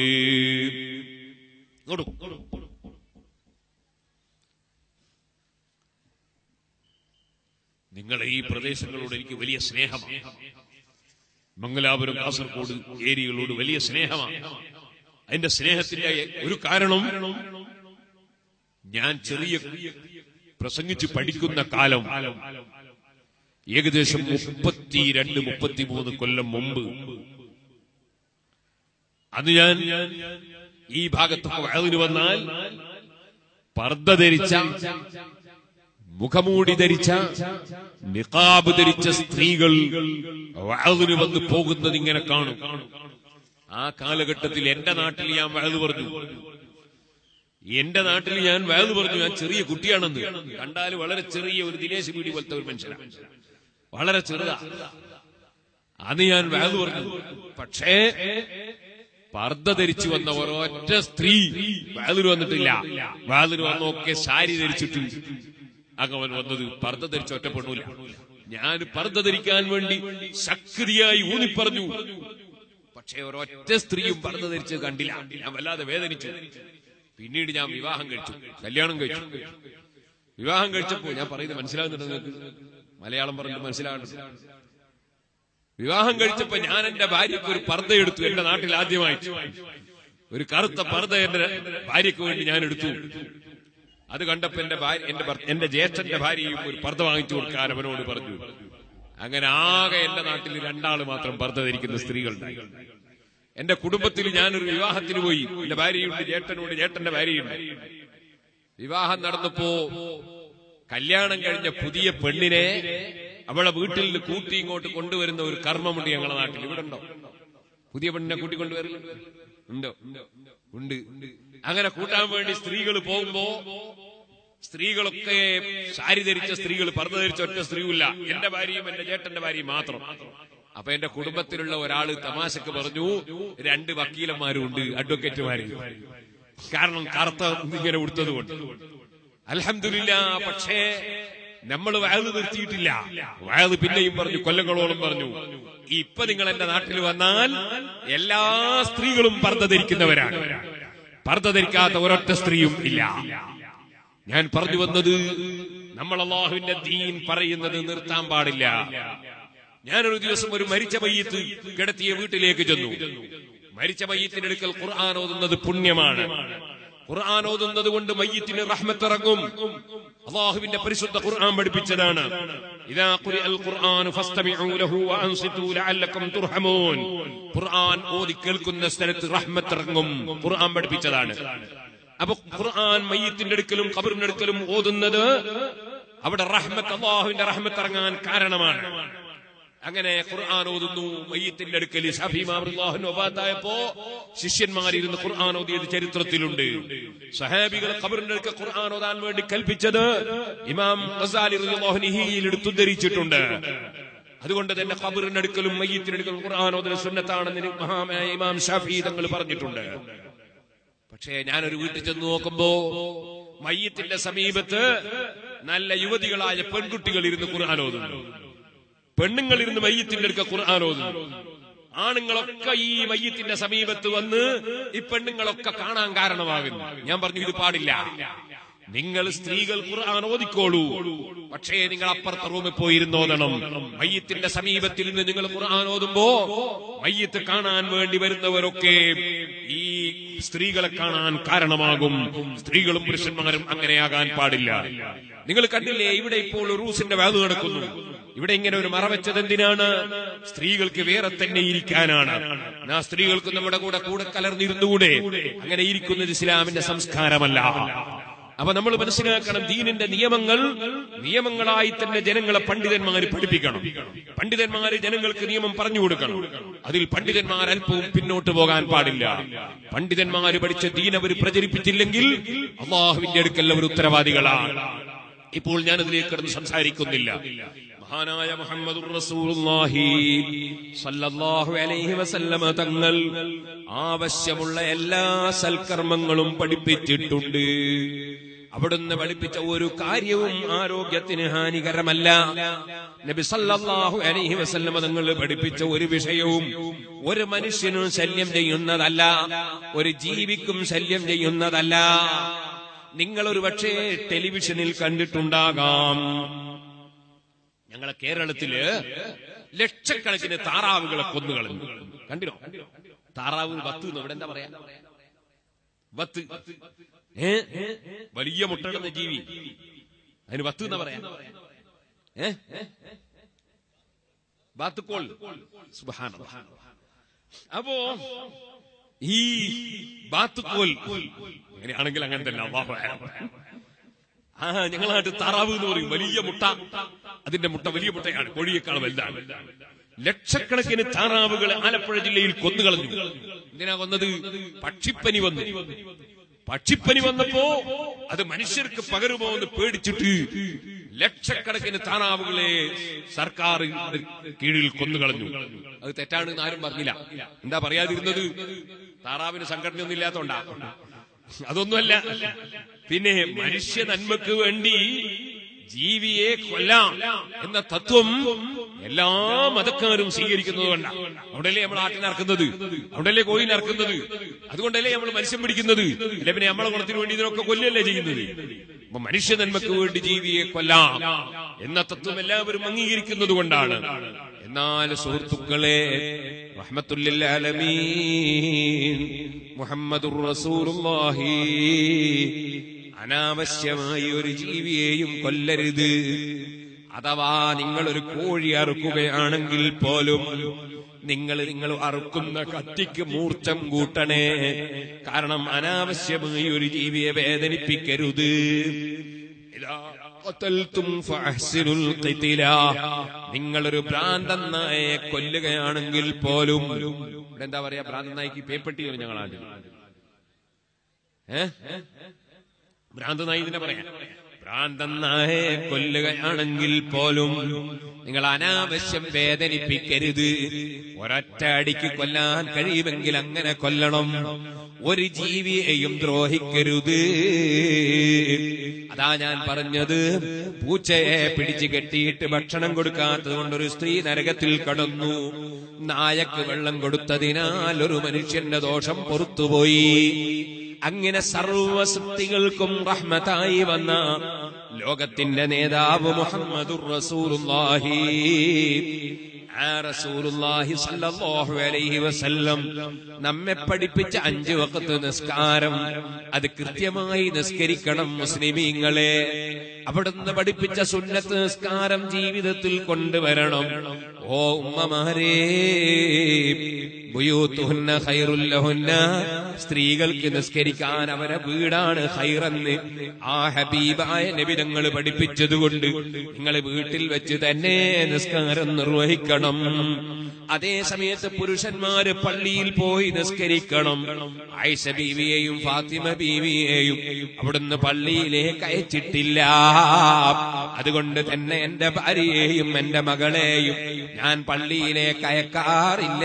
നിങ്ങളെ ഈ പ്രദേശങ്ങളോട് എനിക്ക് വലിയ സ്നേഹമാണ്. മംഗലാപുരം കാസർഗോഡ് ഏരിയകളോട് വലിയ സ്നേഹമാണ്. അതിന്റെ സ്നേഹത്തിന്റെ ഒരു കാരണം, ഞാൻ ചെറിയ പ്രസംഗിച്ച് പഠിക്കുന്ന കാലം ഏകദേശം മുപ്പത്തിരണ്ട് മുപ്പത്തിമൂന്ന് കൊല്ലം മുമ്പ്, അന്ന് ഞാൻ ഈ ഭാഗത്തൊക്കെ വഅദിന് വന്നാൽ പർദ്ദ ധരിച്ച, മുഖമൂടി ധരിച്ച, നിഖാബ് ധരിച്ച സ്ത്രീകൾ വഅദിന് വന്ന് പോകുന്നത് ഇങ്ങനെ കാണും. ആ കാലഘട്ടത്തിൽ എന്റെ നാട്ടിൽ ഞാൻ വഅദ് പറഞ്ഞു. എന്റെ നാട്ടിൽ ഞാൻ വഅദ് പറഞ്ഞു. ഞാൻ ചെറിയ കുട്ടിയാണെന്ന് കണ്ടാൽ വളരെ ചെറിയ ഒരു ദിനേശ് പീടി പോലത്തെ ഒരു മനുഷ്യനാണ്, വളരെ ചെറുതാ. അന്ന് ഞാൻ വഅദ് പറഞ്ഞു. പക്ഷേ പർദ്ദ ധരിച്ചു വന്ന ഒരൊറ്റ സ്ത്രീ വഅദിന് വന്നിട്ടില്ല. വഅദിന് വന്നൊക്കെ സാരി ധരിച്ചിട്ട് അങ്ങവൻ വന്നത്. പർദ്ദ ധരിച്ച ഒറ്റ പെണ്ണൂല. ഞാൻ പർദ്ദ ധരിക്കാൻ വേണ്ടി ശക്തിയായി ഊന്നിപ്പറഞ്ഞു. പക്ഷെ ഒരൊറ്റ സ്ത്രീയും പർദ്ദ ധരിച്ച് കണ്ടില്ല. ഞാൻ വല്ലാതെ വേദനിച്ചു. പിന്നീട് ഞാൻ വിവാഹം കഴിച്ചു, കല്യാണം കഴിച്ചു. വിവാഹം കഴിച്ചപ്പോ, ഞാൻ പറയുന്നത് മനസ്സിലാകുന്നുണ്ട് നിങ്ങൾക്ക്? മലയാളം പറഞ്ഞിട്ട് മനസ്സിലാകുന്നുണ്ട്. വിവാഹം കഴിച്ചപ്പോ ഞാൻ എന്റെ ഭാര്യയ്ക്ക് ഒരു പർദ്ദ എടുത്തു. എന്റെ നാട്ടിൽ ആദ്യമായിട്ട് ഒരു കറുത്ത പർദ്ദ എന്റെ ഭാര്യയ്ക്ക് വേണ്ടി ഞാൻ എടുത്തു. അത് കണ്ടപ്പോ എന്റെ ഭാര്യ, എന്റെ എന്റെ ജ്യേഷ്ഠന്റെ ഭാര്യയും ഒരു പർദ്ദ വാങ്ങിച്ചു കൊടുക്കാൻ അവനോട് പറഞ്ഞു. അങ്ങനെ ആകെ എന്റെ നാട്ടിൽ രണ്ടാള് മാത്രം പർദ്ദ ധരിക്കുന്ന സ്ത്രീകളുണ്ടായി. എന്റെ കുടുംബത്തിൽ ഞാനൊരു വിവാഹത്തിന് പോയി. എന്റെ ഭാര്യയുണ്ട്, ജ്യേഷ്ഠനുണ്ട്, ജ്യേഷ്ഠന്റെ ഭാര്യയുണ്ട്. വിവാഹം നടന്നപ്പോ കല്യാണം കഴിഞ്ഞ പുതിയ പെണ്ണിനെ അവളെ വീട്ടിൽ നിന്ന് കൂട്ടി ഇങ്ങോട്ട് കൊണ്ടുവരുന്ന ഒരു കർമ്മമുണ്ട് ഞങ്ങളുടെ നാട്ടിൽ. ഇവിടെ ഉണ്ടോ പുതിയ പെണ്ണിനെ കൂട്ടിക്കൊണ്ടുവരുന്നു? ഉണ്ടോ? ഉണ്ട്. അങ്ങനെ കൂട്ടാൻ വേണ്ടി സ്ത്രീകൾ പോകുമ്പോ സ്ത്രീകളൊക്കെ സാരി ധരിച്ച സ്ത്രീകൾ, പർദ്ദ ധരിച്ച ഒറ്റ സ്ത്രീയില്ല. എന്റെ ഭാര്യയും എന്റെ ചേട്ടന്റെ ഭാര്യയും മാത്രം. അപ്പൊ എന്റെ കുടുംബത്തിലുള്ള ഒരാള് തമാശക്ക് പറഞ്ഞു, രണ്ട് വക്കീലന്മാരും ഉണ്ട്, അഡ്വക്കേറ്റുമാര്. കാരണം കറുത്ത ഇങ്ങനെ ഉടുത്തത് കൊണ്ട്. അൽഹംദുലില്ലാ. പക്ഷേ നമ്മൾ വഅദ് നിർത്തിയിട്ടില്ല. വഅദ് പിന്നെയും പറഞ്ഞു, കൊല്ലങ്ങളോളം പറഞ്ഞു. ഇപ്പൊ നിങ്ങൾ എന്റെ നാട്ടിൽ വന്നാൽ എല്ലാ സ്ത്രീകളും പർദ്ദ ധരിക്കുന്നവരാണ്. പർദ്ദ ധരിക്കാത്ത ഒരൊറ്റ സ്ത്രീയും ഇല്ല. ഞാൻ പറഞ്ഞു വന്നത്, നമ്മൾ അല്ലാഹുവിന്റെ ദീൻ പറയുന്നത് നിർത്താൻ പാടില്ല. ഞാനൊരു ദിവസം ഒരു മരിച്ച മയ്യിത്ത് കിടത്തിയ വീട്ടിലേക്ക് ചെന്നു. മരിച്ച മയ്യിത്തിന്റെ അടുക്കൽ ഖുർആൻ ഓതുന്നത് പുണ്യമാണ്. ഖുർആൻ ഓതുന്നത് കൊണ്ട് മയ്യിത്തിന് റഹ്മത്തിറങ്ങും. അല്ലാഹുവിന്റെ പരിശുദ്ധ ഖുർആൻ പഠിപ്പിച്ചതാണ്. ഇദാ ഖുരിഅൽ ഖുർആനു ഫസ്തമിഉ ലഹു വഅൻസിതു ലഅല്ലക്കും തുർഹമൂൻ. ഖുർആൻ ഓതി കേൾക്കുന്ന സ്ഥലത്ത് റഹ്മത്തിറങ്ങും. ഖുർആൻ പഠിപ്പിച്ചതാണ്. അപ്പൊ ഖുർആൻ മയ്യിത്തിന്റെ അടുക്കലും ഖബറിന്റെ അടുക്കലും ഓതുന്നത് അവിടെ റഹ്മത്ത്, അല്ലാഹുവിന്റെ റഹ്മത്ത് ഇറങ്ങാൻ കാരണമാണ്. അങ്ങനെ ഖുർആൻ ഓതുന്നു മയ്യിത്തിന്റെ അടുക്കൽ. ശഫീ ഇമാം റളിയല്ലാഹു വഫാത്തായപ്പോ ശിഷ്യന്മാരിരുന്ന് ഖുർആൻ ഓതിയത് ചരിത്രത്തിലുണ്ട്. സഹാബികൾ ഖബറിന്റെ അടുക്കൽ ഖുർആൻ ഓതാൻ വേണ്ടി കൽപ്പിച്ചത് ഇമാം ഗസാലി റളിയല്ലാഹു അൻഹുയിൽ എടുത്തുദ്ധരിച്ചിട്ടുണ്ട്. അതുകൊണ്ട് തന്നെ ഖബറിന്റെ അടുക്കലും മയ്യിത്തിന്റെ അടുക്കലും ഖുർആൻ ഓതുന്നത് സുന്നത്താണെന്ന് മഹാനായ ഇമാം ശഫീ തങ്ങൾ പറഞ്ഞിട്ടുണ്ട്. പക്ഷേ ഞാനൊരു വീട്ടിൽ ചെന്ന് നോക്കുമ്പോ മയ്യിത്തിന്റെ സമീപത്ത് നല്ല യുവതികളായ പെൺകുട്ടികൾ ഇരുന്ന് ഖുർആൻ ഓതുന്നു. പെണ്ണുങ്ങൾ ഇരുന്ന് മയ്യിത്തിന്റെ അടുക്ക ഖുർആൻ ഓതുന്നു. ആണുങ്ങളൊക്കെ ഈ മയ്യിത്തിന്റെ സമീപത്ത് വന്ന് ഈ പെണ്ണുങ്ങളൊക്കെ കാണാൻ കാരണമാകുന്നു. ഞാൻ പറഞ്ഞു, ഇത് പാടില്ല. നിങ്ങൾ സ്ത്രീകൾ ഖുർആൻ ഓതിക്കോളൂ, പക്ഷേ നിങ്ങൾ അപ്പുറത്തെ റൂമിൽ പോയിരുന്നോതണം. മയ്യിത്തിന്റെ സമീപത്തിൽ നിന്ന് നിങ്ങൾ ഖുർആൻ ഓതുമ്പോ മയ്യിത്ത് കാണാൻ വേണ്ടി വരുന്നവരൊക്കെ ഈ സ്ത്രീകളെ കാണാൻ കാരണമാകും. സ്ത്രീകളും പുരുഷന്മാരും അങ്ങനെയാകാൻ പാടില്ല. നിങ്ങൾ കണ്ടില്ലേ, ഇവിടെ ഇപ്പോൾ റൂസിന്റെ വാത് നടക്കുന്നു. ഇവിടെ ഇങ്ങനെ ഒരു മറ വെച്ചത് എന്തിനാണ്? സ്ത്രീകൾക്ക് വേറെ തന്നെ ഇരിക്കാനാണ്. ആ സ്ത്രീകൾക്ക് നമ്മുടെ കൂടെ കൂടെ കലർന്നിരുന്നുകൂടെ? അങ്ങനെ ഇരിക്കുന്നത് ഇസ്ലാമിന്റെ സംസ്കാരമല്ല. അപ്പൊ നമ്മൾ മനസ്സിലാക്കണം, ദീനിന്റെ നിയമങ്ങൾ നിയമങ്ങളായി തന്നെ ജനങ്ങളെ പണ്ഡിതന്മാര് പഠിപ്പിക്കണം. പണ്ഡിതന്മാര് ജനങ്ങൾക്ക് നിയമം പറഞ്ഞു കൊടുക്കണം. അതിൽ പണ്ഡിതന്മാർ അല്പവും പിന്നോട്ട് പോകാൻ പാടില്ല. പണ്ഡിതന്മാര് പഠിച്ച ദീൻ അവർ പ്രചരിപ്പിച്ചില്ലെങ്കിൽ അല്ലാഹുവിന്റെ അടുക്കൽ അവർ ഉത്തരവാദികളാണ്. ഇപ്പോൾ ഞാൻ അതിലേക്ക് കിടന്ന് സംസാരിക്കുന്നില്ല. മഹാനായ മുഹമ്മദുർ റസൂലുള്ളാഹി സ്വല്ലല്ലാഹു അലൈഹി വസല്ലമ തങ്ങൾ ആവശ്യമുള്ള എല്ലാ സൽക്കർമ്മങ്ങളും പഠിപ്പിച്ചിട്ടുണ്ട്. അവിടുന്ന് പഠിപ്പിച്ച ഒരു കാര്യവും ആരോഗ്യത്തിന് ഹാനികരമല്ല. നബി സല്ലല്ലാഹു അലൈഹി വസല്ലമ തങ്ങൾ പഠിപ്പിച്ച ഒരു വിഷയവും ഒരു മനുഷ്യനും ശല്യം ചെയ്യുന്നതല്ല, ഒരു ജീവിക്കും ശല്യം ചെയ്യുന്നതല്ല. നിങ്ങൾ ഒരു പക്ഷേ ടെലിവിഷനിൽ കണ്ടിട്ടുണ്ടാകാം, ഞങ്ങളെ കേരളത്തില് ലക്ഷക്കണക്കിന് താറാവുകളെ കൊന്നുകളഞ്ഞു. കണ്ടിനോ? താറാവ് ബത്ത് ഇവിടെ എന്താ പറയാ? ബത്ത്. ഏ വലിയ മുട്ടയിടുന്ന ജീവി, അതിന് ബത്ത് എന്നാ പറയാ. ഏ ബാത്തുക്കോൾ. സുബ്ഹാനല്ലാഹ്. അപ്പോ ഈ ബാത്തുക്കോൽ അങ്ങനെയാണെങ്കിൽ അങ്ങനെ തന്നെ. അല്ലാഹു അക്ബർ. ആ ഞങ്ങളായിട്ട് താറാവ് എന്ന് പറയും. വലിയ മുട്ട, അതിന്റെ മുട്ട വലിയ മുട്ടയാണ്, കോഴിയേക്കാൾ വലുതാണ്. ലക്ഷക്കണക്കിന് താറാവുകളെ ആലപ്പുഴ ജില്ലയിൽ കൊന്നുകളഞ്ഞു. എന്തിനാ കൊന്നത്? പക്ഷിപ്പനി വന്നു. പക്ഷിപ്പനി വന്നപ്പോ അത് മനുഷ്യർക്ക് പകരുമോ എന്ന് പേടിച്ചിട്ട് ലക്ഷക്കണക്കിന് താറാവുകളെ സർക്കാർ കീഴിൽ കൊന്നുകളഞ്ഞു. അത് തെറ്റാണെന്ന് ആരും പറഞ്ഞില്ല. എന്താ പറയാതിരുന്നത്? താറാവിന് സംഘടനയൊന്നും ഇല്ലാത്തോണ്ടാ? അതൊന്നുമല്ല. പിന്നെ മനുഷ്യ നന്മക്ക് വേണ്ടി ജീവിയെ കൊല്ലാം എന്ന തത്വം എല്ലാ മതക്കാരും സ്വീകരിക്കുന്നതുകൊണ്ടാണ്. അവിടെയല്ലേ നമ്മൾ ആട്ടിനറക്കുന്നത്, അവിടെയല്ലേ കോഴിനറക്കുന്നത്, അതുകൊണ്ടല്ലേ നമ്മൾ മത്സ്യം പിടിക്കുന്നത്. അല്ലെ പിന്നെ നമ്മളെ ഗുണത്തിന് വേണ്ടി ഇതിനൊക്കെ കൊല്ലല്ലേ ചെയ്യുന്നത്. അപ്പൊ മനുഷ്യ നന്മക്ക് വേണ്ടി ജീവിയെ കൊല്ലാം എന്ന തത്വം എല്ലാവരും അംഗീകരിക്കുന്നത് കൊണ്ടാണ്. എന്നാൽ സുഹൃത്തുക്കളെ, റഹ്മത്തുൽ ആലമീൻ മുഹമ്മദുർ റസൂലുള്ളാഹി അനാവശ്യമായി ഒരു ജീവിയെയും കൊല്ലരുത്. അഥവാ നിങ്ങളൊരു കോഴി അറുക്കുകയാണെങ്കിൽ പോലും നിങ്ങൾ നിങ്ങൾ അറുക്കുന്ന കത്തിക്ക് മൂർച്ചം കൂട്ടണേ. കാരണം അനാവശ്യമായി ഒരു ജീവിയെ വേദനിപ്പിക്കരുത്. നിങ്ങളൊരു ഭ്രാന്തൻ നായയെ കൊല്ലുകയാണെങ്കിൽ പോലും, ഇവിടെ എന്താ പറയാ? ഭ്രാന്തൻ നായിക്ക് പേപ്പട്ടിയോ ഞങ്ങളാണ്ട് ഏ ഭ്രാന്തൻ നായി ഇതിനെ പറയാ. ഭ്രാന്തൻ നായയെ കൊല്ലുകയാണെങ്കിൽ പോലും നിങ്ങൾ അനാവശ്യം വേദനിപ്പിക്കരുത്. ഒരൊറ്റ അടിക്ക് കൊല്ലാൻ കഴിയുമെങ്കിൽ അങ്ങനെ കൊല്ലണം. ഒരു ജീവിയെയും ദ്രോഹിക്കരുത്. അതാ ഞാൻ പറഞ്ഞത്, പൂച്ചയെ പിടിച്ചു കെട്ടിയിട്ട് ഭക്ഷണം കൊടുക്കാത്തത് കൊണ്ടൊരു സ്ത്രീ നരകത്തിൽ കടന്നു. നായക്ക് വെള്ളം കൊടുത്തതിനാൽ ഒരു മനുഷ്യന്റെ ദോഷം പുറത്തുപോയി. അങ്ങനെ സർവസൃഷ്ടികൾക്കും റഹ്മത്തായി വന്ന ലോകത്തിന്റെ നേതാവ് മുഹമ്മദുർ റസൂലുള്ളാഹി, ആ റസൂലുള്ളാഹി സ്വല്ലല്ലാഹു അലൈഹി വസല്ലം നമ്മെ പഠിപ്പിച്ച അഞ്ചു വഖത്ത് നിസ്കാരം, അത് കൃത്യമായി നിസ്കരിക്കണം മുസ്ലിമീങ്ങളെ. അവിടുന്ന് പഠിപ്പിച്ച സുന്നത്ത് നിസ്കാരം ജീവിതത്തിൽ കൊണ്ടുവരണം. ഓ ഉമ്മമാരേ, ബുയൂത്തുഹുന്ന ഖൈറുൽ ലഹുന്ന, സ്ത്രീകൾക്ക് നിസ്കരിക്കാൻ അവരെ വീടാണ് ഖൈറെന്ന് ആ ഹബീബായ നബി തങ്ങൾ പഠിപ്പിച്ചതുകൊണ്ട് നിങ്ങൾ വീട്ടിൽ വെച്ച് തന്നെ നിസ്കാരം നിർവഹിക്കണം. അതേ സമയത്ത് പുരുഷന്മാര് പള്ളിയിൽ പോയി നിസ്കരിക്കണം. ആയിഷ ബീവിയെയും ഫാത്തിമ ബീവിയെയും അവിടുന്ന് പള്ളിയിലേക്ക് അയച്ചിട്ടില്ല. അതുകൊണ്ട് തന്നെ എന്റെ ഭാര്യയെയും എന്റെ മകളെയും ഞാൻ പള്ളിയിലേക്ക് അയക്കാറില്ല.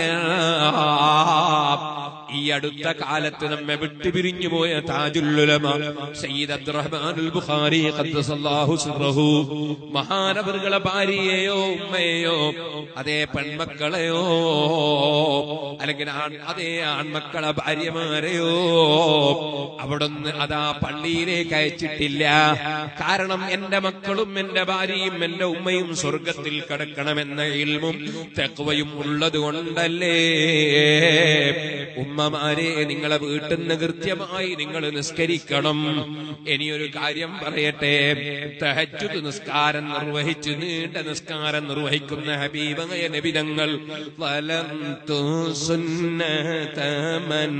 ഈ അടുത്ത കാലത്ത് നമ്മെ വിട്ടുപിരിഞ്ഞു പോയ താജുൽ ഉലമ സയ്യിദ് അബ്ദുറഹ്മാനുൽ ബുഖാരി ഖദ്ദസല്ലാഹു സിർറഹു, മഹാനവറുകളെ ഭാര്യയെയോ ഉമ്മയെയോ അതേ പെൺമക്കളെയോ അല്ലെങ്കിൽ അതേ ആൺമക്കളെ ഭാര്യമാരെയോ അവിടുന്ന് അതാ പള്ളിയിലേക്ക് അയച്ചിട്ടില്ല. കാരണം എന്റെ മക്കളും എന്റെ ഭാര്യയും എന്റെ ഉമ്മയും സ്വർഗത്തിൽ കടക്കണമെന്ന ഇൽമും തഖ്വയും ഉള്ളത് കൊണ്ടല്ലേ. ഉമ്മമാരെ, നിങ്ങളെ വീട്ടിൽ നിന്ന് കൃത്യമായി നിങ്ങൾ നിസ്കരിക്കണം. ഇനിയൊരു കാര്യം പറയട്ടെ, തഹജ്ജുദ് നിസ്കാരം നിർവഹിച്ച് നീണ്ട നിസ്കാരം നിർവഹിക്കുന്ന ഹബീബായ നബി തങ്ങൾ വലംതു സുന്നതമൻ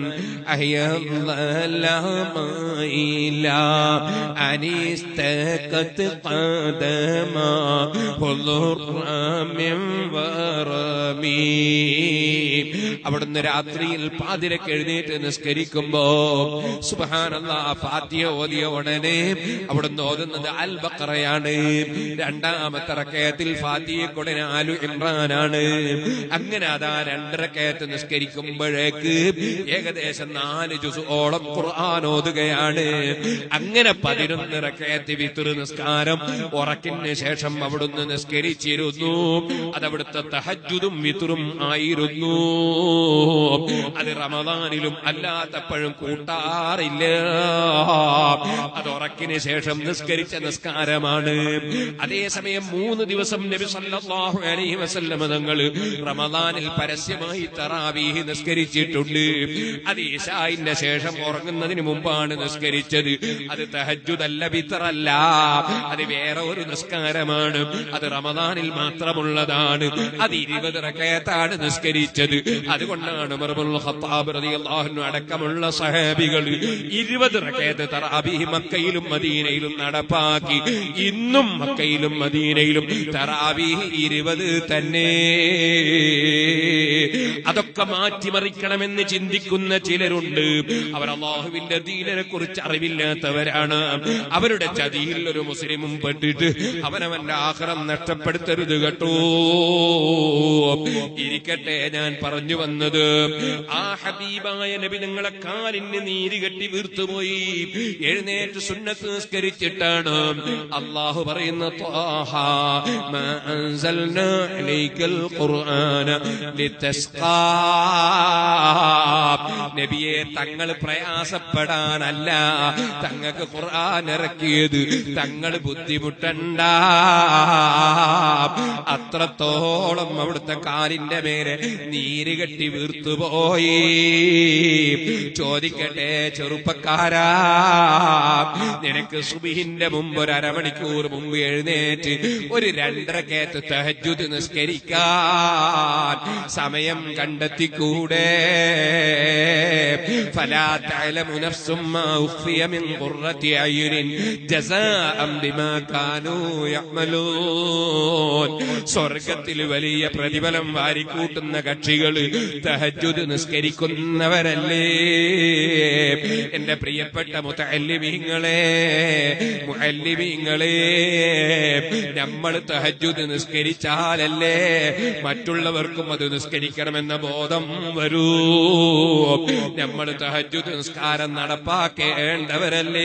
അഹ്യല്ലമയില അനിസ്തഖത് ഖദമാ ഹുദുറമിൻ വറമീ. അവിടുന്ന് രാത്രിയിൽ പാതിരക്ക് എഴുന്നേറ്റ് നിസ്കരിക്കുമ്പോ സുബ്ഹാനല്ലാഹ് ഫാത്തിഹ ഓതിയ ഉടനെ അവിടുന്ന് ഓതുന്നത് അൽ ബഖറയാണ്. രണ്ടാമത്തെ റകഅത്തിൽ ഫാത്തിഹയ്ക്ക് ഉടനെ ആലു ഇംറാനാണ്. അങ്ങനെ അതാ രണ്ട് റകഅത്ത് നിസ്കരിക്കുമ്പോഴേക്ക് ഏകദേശം നാല് ജുസ്ഓളം ഖുർആൻ ഓതുകയാണ്. അങ്ങനെ പതിനൊന്ന് റകഅത്ത് വിത്ർ നിസ്കാരം ഉറക്കിന് ശേഷം അവിടുന്ന് നിസ്കരിച്ചിരുന്നു. അതവിടുത്തെ തഹജ്ജുദും വിത്റും ആയിരുന്നു.
അത് റമദാനിലും അല്ലാത്തപ്പോഴും കൂട്ടാറില്ല. അത് ഉറക്കിന് ശേഷം നിസ്കരിച്ച നിസ്കാരമാണ്. അതേസമയം മൂന്ന് ദിവസം നബി സല്ലല്ലാഹു അലൈഹി വസല്ലം തങ്ങൾ റമദാനിൽ പരസ്യമായി തറാവീഹ് നിസ്കരിച്ചിട്ടുണ്ട്. അത് ഇശാഇന്റെ ശേഷം ഉറങ്ങുന്നതിന് മുമ്പാണ് നിസ്കരിച്ചത്. അത് തഹജ്ജുദല്ല, വിത്റല്ല, അത് വേറെ ഒരു നിസ്കാരമാണ്. അത് റമദാനിൽ മാത്രമുള്ളതാണ്. അത് ഇരുപത് റകഅത്താണ് നിസ്കരിച്ചത്. അതുകൊണ്ടാണ് ഉമർ ഇബ്നുൽ ഖത്താബ് റളിയല്ലാഹു അൻഹു അടക്കമുള്ള സഹാബികൾ ഇരുപത് റകഅത്ത് തറാവീഹ് മക്കയിലും മദീനയിലും നടപ്പാക്കി. ഇന്നും മക്കയിലും മദീനയിലും തറാവീഹ് ഇരുപത് തന്നെ. അതൊക്കെ മാറ്റിമറിക്കണമെന്ന് ചിന്തിക്കുന്ന ചിലരുണ്ട്. അവർ അല്ലാഹുവിന്റെ ദീനിനെ കുറിച്ച് അറിവില്ലാത്തവരാണ്. അവരുടെ ചതിയിൽ ഒരു മുസ്ലിമും പെട്ടിട്ട് അവനവന്റെ ആഖിറം നഷ്ടപ്പെടുത്തരുത് കേട്ടോ. ഇരിക്കട്ടെ, ഞാൻ പറഞ്ഞു വന്നത്, ആ ഹബീബായ നബി നിങ്ങളെ കാലിന് നീര് കെട്ടി വീർത്തുപോയി എഴുന്നേറ്റ് സുന്നത്ത് നിസ്കരിച്ചിട്ടാണ്. അല്ലാഹു പറയുന്ന ത്വാഹ മാ അൻസൽനാ അലൈക്കൽ ഖുർആന ലിതസ്ഖാ. നബിയെ, തങ്ങൾ പ്രയാസപ്പെടാനല്ല തങ്ങൾക്ക് ഖുർആൻ ഇറക്കിയത്. തങ്ങൾ ബുദ്ധിമുട്ടണ്ട. അത്രത്തോളം അവിടുത്തെ കാലിന്റെ മേലെ നീര് കെട്ടി വീർത്തുപോയി. ചോദിക്കട്ടെ ചെറുപ്പക്കാരാ, നിനക്ക് സുബ്ഹിന്റെ മുമ്പ് ഒരു അരമണിക്കൂർ മുമ്പ് എഴുന്നേറ്റ് ഒരു രണ്ടരക്കേത്ത് തഹജ്ജുദ് നിസ്കരിക്കാൻ സമയം കണ്ടെത്തിക്കൂടെ? ഫലാ തഅലമു നഫ്സും മാ ഉഖ്ഫിയ മിൻ ഖുർറത്തി അയ്യുനിൻ ജസാഅൻ ബിമാ കാനൂ യഅമലൂൻ. സ്വർഗ്ഗത്തിൽ വലിയ പ്രതിഫലം വാരിക്കൂട്ടുന്ന കക്ഷികൾ തഹജ്ജുദ് നിസ്കരിക്കുന്നവരല്ലേ? എന്റെ പ്രിയപ്പെട്ട മുതഅല്ലിമീങ്ങളെ, മുഅല്ലിമീങ്ങളെ, നമ്മൾ തഹജ്ജുദ് നിസ്കരിച്ചാലല്ലേ മറ്റുള്ളവർക്കും അത് നിസ്കരിക്കണമെന്ന ബോധം വരൂ. നമ്മൾ തഹജ്ജുദ് നിസ്കാരം നടപ്പാക്കേണ്ടവരല്ലേ?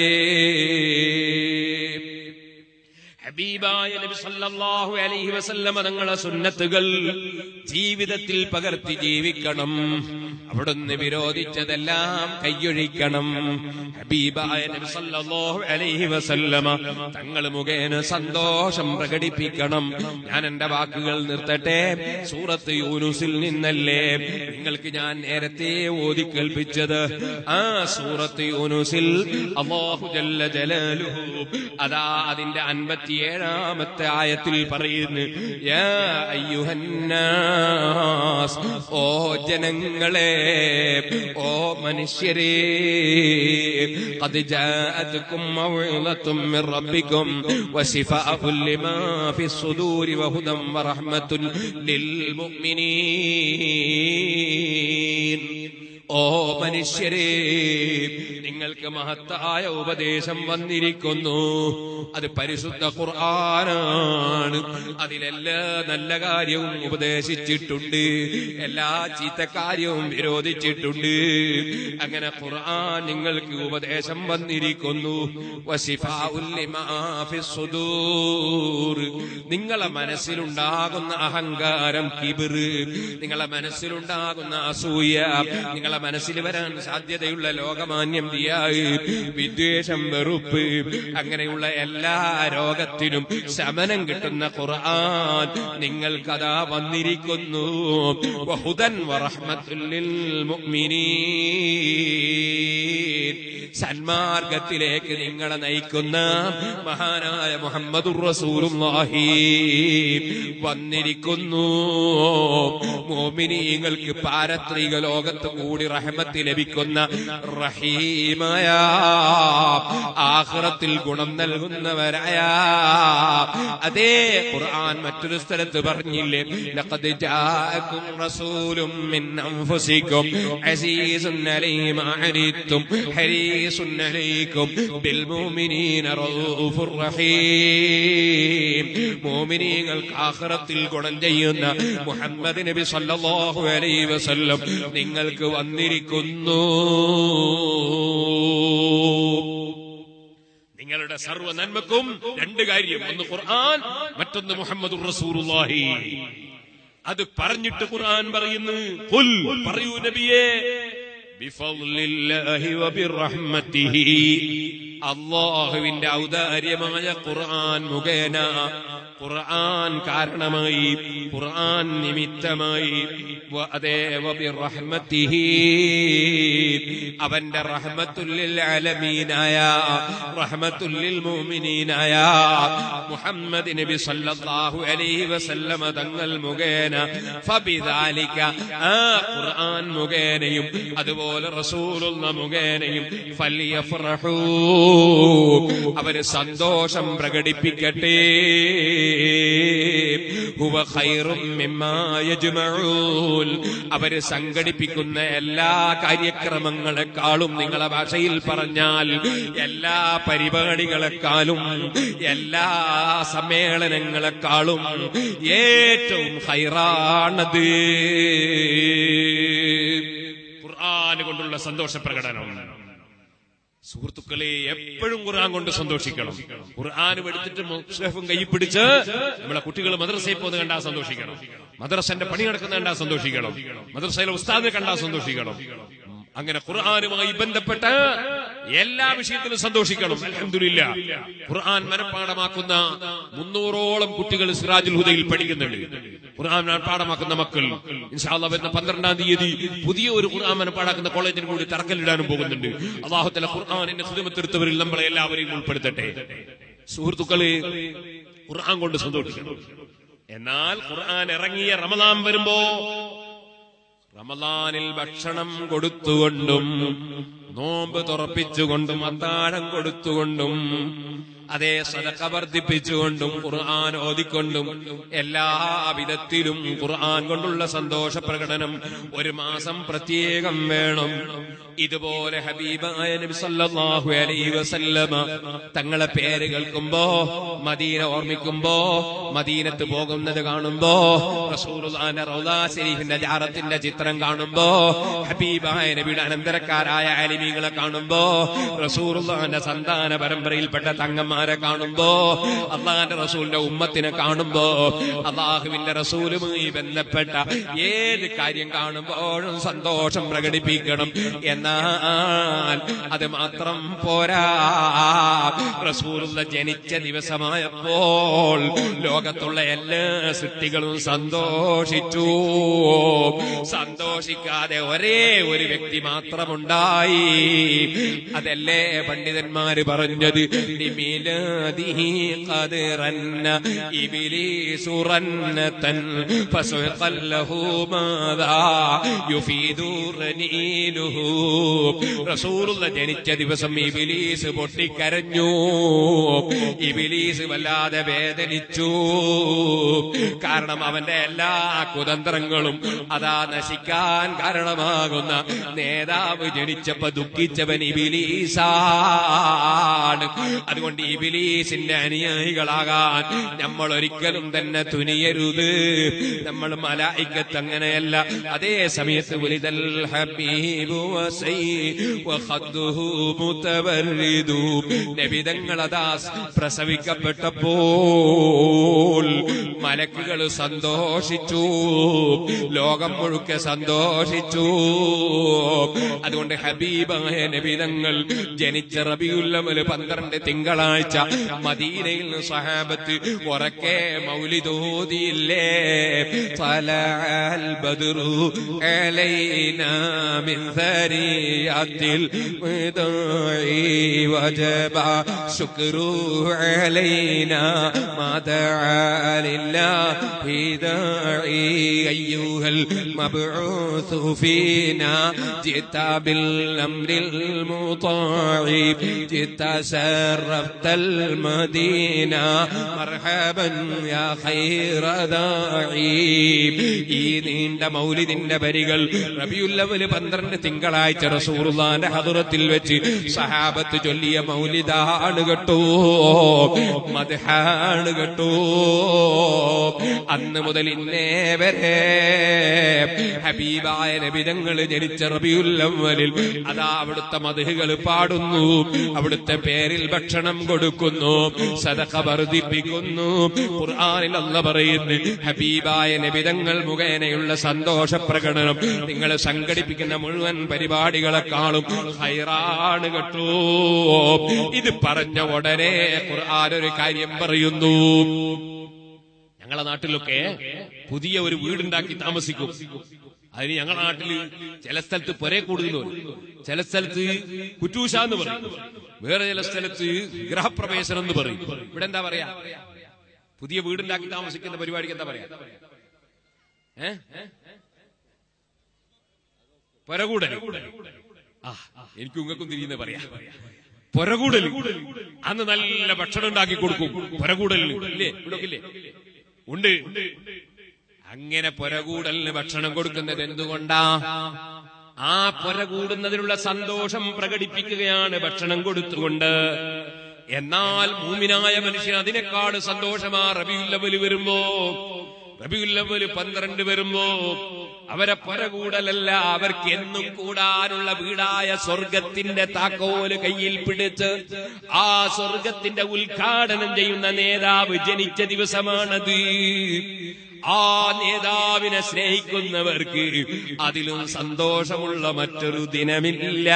ഹബീബായ നബി സല്ലല്ലാഹു അലൈഹി വസല്ലം തങ്ങളുടെ സുന്നത്തുകൾ ജീവിതത്തിൽ പകർത്തി ജീവിക്കണം. അവിടുന്ന് വിരോധിച്ചതെല്ലാം കൈയൊഴിക്കണം. ഹബീബായ നബി സല്ലല്ലാഹു അലൈഹി വസല്ലം തങ്ങൾ മുഖേന സന്തോഷം പ്രകടിപ്പിക്കണം. ഞാൻ എന്റെ വാക്കുകൾ നിർത്തട്ടെ. സൂറത്ത് യൂനുസിൽ നിന്നല്ലേ നിങ്ങൾക്ക് ഞാൻ നേരത്തെ ഓതി കേൾപ്പിച്ചത്? ആ സൂറത്ത് യൂനുസിൽ അല്ലാഹു ജല്ല ജലാലുഹു അതാ അതിന്റെ അൻപത്തി ഏഴാമത്തെ ആയത്തിൽ പറയുന്നു, യാ അയ്യുഹന്നാസ്, ഓ ജനങ്ങളെ, ഓ മനുഷ്യരേ, ഖദ് ജാഅത്കും മൗഇളത്തും മിർ റബ്ബികും വശിഫാഉൻ ലിമാ ഫിസ്സുദൂരി വഹുദൻ വറഹ്മത്തുൻ ലിൽ മുഅ്മിനീൻ. ഓ മനുഷ്യരേ, നിങ്ങൾക്ക് മഹത്തായ ഉപദേശം വന്നിരിക്കുന്നു. അത് പരിശുദ്ധ ഖുർആനാണ്. അതിലെല്ലാ നല്ല കാര്യവും ഉപദേശിച്ചിട്ടുണ്ട്, എല്ലാ ചീത്ത കാര്യവും വിരോധിച്ചിട്ടുണ്ട്. അങ്ങനെ ഖുർആൻ നിങ്ങൾക്ക് ഉപദേശം വന്നിരിക്കുന്നു. വശിഫാഉൻ ലിമാ ഫിസ്സുദൂർ. നിങ്ങളെ മനസ്സിലുണ്ടാകുന്ന അഹങ്കാരം, കിബിർ, നിങ്ങളെ മനസ്സിലുണ്ടാകുന്ന അസൂയ, നിങ്ങളെ മനസ്സിൽ വരാൻ സാധ്യതയുള്ള ലോകമാന്യം, ദിയാഹ്, വിദ്വേഷം, വെറുപ്പ്, അങ്ങനെയുള്ള എല്ലാ രോഗത്തിനും ശമനം കിട്ടുന്ന ഖുർആൻ നിങ്ങൾക്കതാ വന്നിരിക്കുന്നു. വഹുദൻ വറഹ്മത്തുൽ ലിൽ മുഅ്മിനീൻ. സന്മാർഗത്തിലേക്ക് നിങ്ങളെ നയിക്കുന്ന മഹാനായ മുഹമ്മദുർ റസൂലുള്ളാഹി വന്നിരിക്കുന്നു. മുഅ്മിനീങ്ങൾക്ക് പാരത്രിക ലോകത്ത് കൂടി റഹ്മത്ത് ലഭിക്കുന്ന റഹീമായ, ആഖിറത്തിൽ ഗുണം നൽകുന്നവരായ അതേ ഖുർആൻ മറ്റൊരു സ്ഥലത്ത് പറഞ്ഞില്ലേ, ലഖദ് ജാഅകും റസൂലും മിൻ അൻഫുസികും അസീസുൻ അലൈഹി മാ അനിത്തും ഹരീസുൻ അലൈക്കും ബിൽ മുഅ്മിനീന റഊഫുർ റഹീം. മുഅ്മിനീങ്ങൾക്ക് ആഖിറത്തിൽ ഗുണം ചെയ്യുന്ന മുഹമ്മദ് നബി സല്ലല്ലാഹു അലൈഹി വസല്ലം നിങ്ങൾക്ക് വന്നിരിക്കുന്നു. നിങ്ങളുടെ സർവ്വ നന്മക്കും രണ്ട് കാര്യം, ഒന്ന് ഖുർആൻ, മറ്റൊന്ന് മുഹമ്മദുർ റസൂലുള്ളാഹി.
അത് പറഞ്ഞിട്ട് ഖുർആൻ പറയുന്നു, ഖുൽ പറയൂ നബിയേ, ബിഫദ്ലില്ലാഹി വബിറഹ്മതിഹി, അല്ലാഹുവിന്റെ ഔദാര്യമായ ഖുർആൻ മുഖേന, ഖുർആൻ കാരണമായി, ഖുർആൻ നിമിത്തമായി, അതേ വബിറഹ്മതിഹി, അവന്റെ റഹ്മത്തുൽ ലിൽ ആലമീനായ, റഹ്മത്തുൽ ലിൽ മുഅ്മിനീനായ മുഹമ്മദ് നബി സല്ലല്ലാഹു അലൈഹി വസല്ലമ തങ്ങൾ മുഖേന, ഫബിദാലിക, ആ ഖുർആൻ മുഖേനയും അതുപോലെ റസൂലുള്ളാഹി മുഖേനയും, ഫൽയഫ്റഹൂ, അവര് സന്തോഷം പ്രകടിപ്പിക്കട്ടെ, ഹുവ ഖൈറും മിമ്മാ യജ്മഊൻ, അവര് സംഘടിപ്പിക്കുന്ന എല്ലാ കാര്യക്രമങ്ങളെക്കാളും, നിങ്ങളെ ഭാഷയിൽ പറഞ്ഞാൽ എല്ലാ പരിപാടികളെക്കാളും, എല്ലാ സമ്മേളനങ്ങളെക്കാളും ഏറ്റവും ഖൈറാണത് ഖുർആൻ കൊണ്ടുള്ള സന്തോഷ പ്രകടനം. സുഹൃത്തുക്കളെ, എപ്പോഴും ഖുർആൻ കൊണ്ട് സന്തോഷിക്കണം. ഖുർആൻ എടുത്തിട്ട് മുസ്ഹഫും കൈ പിടിച്ച് നമ്മളെ കുട്ടികൾ മദ്രസയിൽ പോകുന്നത് കണ്ടാ സന്തോഷിക്കണം, മദ്രസന്റെ പണി നടക്കുന്ന കണ്ടാ സന്തോഷിക്കണം, മദ്രസയിലെ ഉസ്താദിനെ കണ്ടാ സന്തോഷിക്കണം. അങ്ങനെ ഖുർആനുമായി ബന്ധപ്പെട്ട എല്ലാ വിഷയത്തിലും സന്തോഷിക്കണം. അൽഹംദുലില്ലാ, ഖുർആൻ മനഃപ്പാഠമാക്കുന്ന മുന്നൂറോളം കുട്ടികൾ സിറാജുൽ ഹുദയിൽ പഠിക്കുന്നുണ്ട്. ഖുർആൻ മനഃപ്പാഠമാക്കുന്ന മക്കൾ ഇൻഷാ അല്ലാഹ് വരുന്ന പന്ത്രണ്ടാം തീയതി പുതിയ ഒരു ഖുർആൻ മനഃപ്പാഠാക്കുന്ന കോളേജിന് കൂടി തറക്കല്ലിടാനും പോകുന്നുണ്ട്. അല്ലാഹു തആല ഖുർആനിന്റെ ഖിദ്മത്തെടുത്തവരിൽ നമ്മളെ എല്ലാവരെയും ഉൾപ്പെടുത്തട്ടെ. സുഹൃത്തുക്കളെ, ഖുർആൻ കൊണ്ട് സന്തോഷിക്കണം. എന്നാൽ ഖുർആൻ ഇറങ്ങിയ റമദാൻ വരുമ്പോ റമദാനിൽ ഭക്ഷണം കൊടുത്തുകൊണ്ടും നോമ്പ് തുറപ്പിച്ചുകൊണ്ടും അത്താഴം കൊടുത്തുകൊണ്ടും അതേ സദഖ വർദ്ധിപ്പിച്ചുകൊണ്ടും ഖുർആൻ ഓതിക്കൊണ്ടും എല്ലാ വിധത്തിലും ഖുർആൻ കൊണ്ടുള്ള സന്തോഷ പ്രകടനം ഒരു മാസം പ്രത്യേകം വേണം. ഇതുപോലെ ഹബീബായ നബി സല്ലല്ലാഹു അലൈഹി വസല്ലമ തങ്ങളെ പേര് കേൾക്കുമ്പോ, മദീന ഓർമ്മിക്കുമ്പോ, മദീനത്ത് പോകുന്നത് കാണുമ്പോ, റസൂലുള്ളാഹിന്റെ റൗളാ ശരീഫിന്റെ ജാറത്തിന്റെ ചിത്രം കാണുമ്പോ, ഹബീബായ നബിയുടെ അനന്തരക്കാരായ ആലിമീങ്ങളെ കാണുമ്പോ, റസൂലുള്ളാഹിന്റെ സന്താന പരമ്പരയിൽപ്പെട്ട തങ്ങന്മാരെ കാണുമ്പോ, അല്ലാഹുവിന്റെ റസൂലിന്റെ ഉമ്മത്തിനെ കാണുമ്പോ, അല്ലാഹുവിന്റെ റസൂലുമായി ബന്ധപ്പെട്ട ഏത് കാര്യം കാണുമ്പോഴും സന്തോഷം പ്രകടിപ്പിക്കണം. എന്നാൽ അത് മാത്രം പോരാ. റസൂലുള്ള ജനിച്ച ദിവസമായപ്പോൾ ലോകത്തുള്ള എല്ലാ സൃഷ്ടികളും സന്തോഷിച്ചു. സന്തോഷിക്കാതെ ഒരേ ഒരു വ്യക്തി മാത്രമുണ്ടായി. അതല്ലേ പണ്ഡിതന്മാര് പറഞ്ഞത്, ബിമിലാദിഹി ഖദ്റന്ന ഇബ്ലീസു റന്നതൻ ഫസുഖൽ ലഹു മാദാ യുഫീദു റനീലുഹു. റസൂലുള്ള ജനിച്ച ദിവസം ഇബ്ലീസ് പൊട്ടിക്കരഞ്ഞു. ഇബ്ലീസ് വല്ലാതെ വേദനിച്ചു. കാരണം അവന്റെ എല്ലാ കുതന്ത്രങ്ങളും അതാ നശിക്കാൻ കാരണമാകുന്ന നേതാവ് ജനിച്ചപ്പോ ദുഃഖിച്ചവൻ ഇബ്ലീസാണ്. അതുകൊണ്ട് ഇബ്ലീസിന്റെ അനുയായികളാകാൻ നമ്മൾ ഒരിക്കലും തന്നെ തുനിയരുത്. നമ്മൾ മലായികത്ത് അങ്ങനെയല്ല. അതേ സമയത്ത് വലിദൽ ഹബീബു നബിതങ്ങളതാ പ്രസവിക്കപ്പെട്ടപ്പോൾ മലക്കുകൾ സന്തോഷിച്ചു, ലോകം മുഴുക്കെ സന്തോഷിച്ചു. അതുകൊണ്ട് ഹബീബായ നബിതങ്ങൾ ജനിച്ച റബീഉൽ അവ്വൽ പന്ത്രണ്ട് തിങ്കളാഴ്ച മദീനയിൽ സഹാബത്ത് ഉറക്കെ മൗലിദ് ഓതിയില്ലേ? തലഅൽ ബദ്റു അലൈനാ മിൻ സരിയാത്തിൽ വിദാഇ വജബ ശുക്രു അലൈനാ മദഅ ലില്ലാഹി ദാഇ അയ്യുഹൽ മബ്ഊസ് ഫീനാ ജിത ബിൽ അംരിൽ മുതാഇ ജിത ശറഫ്തൽ മദീന മർഹബൻ യാ ഖൈറ ദാഇ. ഈ നീണ്ട മൗലിദിന്റെ വരികൾ റബീഉൽ അവ്വൽ പന്ത്രണ്ട് തിങ്കളാഴ്ച റസൂലുള്ളാഹിന്റെ ഹദ്റത്തിൽ വെച്ച് സഹാബത്ത് ചൊല്ലിയ മൗലിദാണ് കേട്ടോ, മദ്ഹാണ് കേട്ടോ. അന്ന് മുതൽ ഇന്നേ വരെ ഹബീബായ നബിതങ്ങൾ ജനിച്ച റബീഉൽ അവ്വലിൽ അതാ അവിടുത്തെ മദ്ഹുകൾ പാടുന്നു, അവിടുത്തെ പേരിൽ ഭക്ഷണം കൊടുക്കുന്നു.
കൊടുക്കുന്നു, സദഖ വർദ്ധിപ്പിക്കുന്നു. ഖുർആനിൽ അല്ലാഹു പറയുന്നു, ഹബീബായ നബി തങ്ങൾ മുഖേനയുള്ള സന്തോഷ പ്രകടനം നിങ്ങൾ സംഘടിപ്പിക്കുന്ന മുഴുവൻ പരിപാടികളെക്കാളും ഖൈറാണ് കേട്ടോ. ഇത് പറഞ്ഞ ഉടനെ ഖുർആൻ ഒരു കാര്യം പറയുന്നു. ഞങ്ങളെ നാട്ടിലൊക്കെ പുതിയ ഒരു വീടുണ്ടാക്കി താമസിക്കും. അതിന് ഞങ്ങളുടെ നാട്ടില് ചില സ്ഥലത്ത് പൊരേ കൂടുതലും, ചില സ്ഥലത്ത് കുറ്റൂശ എന്ന് പറയും, വേറെ ചില സ്ഥലത്ത് ഗൃഹപ്രവേശനം എന്ന് പറയും. ഇവിടെ എന്താ പറയാ? പുതിയ വീടുണ്ടാക്കി താമസിക്കുന്ന പരിപാടിക്ക് എന്താ പറയാ? ഏ പൊരകൂടൽ. ആ എനിക്കും ഇങ്ങൾക്കും തിരിയുന്ന പറയാ പൊരകൂടൽ. അന്ന് നല്ല ഭക്ഷണം ഉണ്ടാക്കി കൊടുക്കും. പൊരകൂടലിന് ഇല്ലേ? ഇവിടെ ഇല്ലേ? ഉണ്ട്. അങ്ങനെ പൊരകൂടലിന് ഭക്ഷണം കൊടുക്കുന്നത് എന്തുകൊണ്ടാ? ആ പൊരകൂടുന്നതിനുള്ള സന്തോഷം പ്രകടിപ്പിക്കുകയാണ് ഭക്ഷണം കൊടുത്തുകൊണ്ട്. എന്നാൽ മൂമിനായ മനുഷ്യൻ അതിനേക്കാൾ സന്തോഷമാ റബീഉൽ അവ്വൽ വരുമ്പോ. റബീഉൽ അവ്വൽ പന്ത്രണ്ട് വരുമ്പോ അവരെ പൊരകൂടലല്ല, അവർക്ക് എന്നും കൂടാനുള്ള വീടായ സ്വർഗത്തിന്റെ താക്കോല് കയ്യിൽ പിടിച്ച് ആ സ്വർഗത്തിന്റെ ഉദ്ഘാടനം ചെയ്യുന്ന നേതാവ് ജനിച്ച ദിവസമാണത്. ആ നേതാവിനെ സ്നേഹിക്കുന്നവർക്ക് അതിലും സന്തോഷമുള്ള മറ്റൊരു ദിനമില്ല.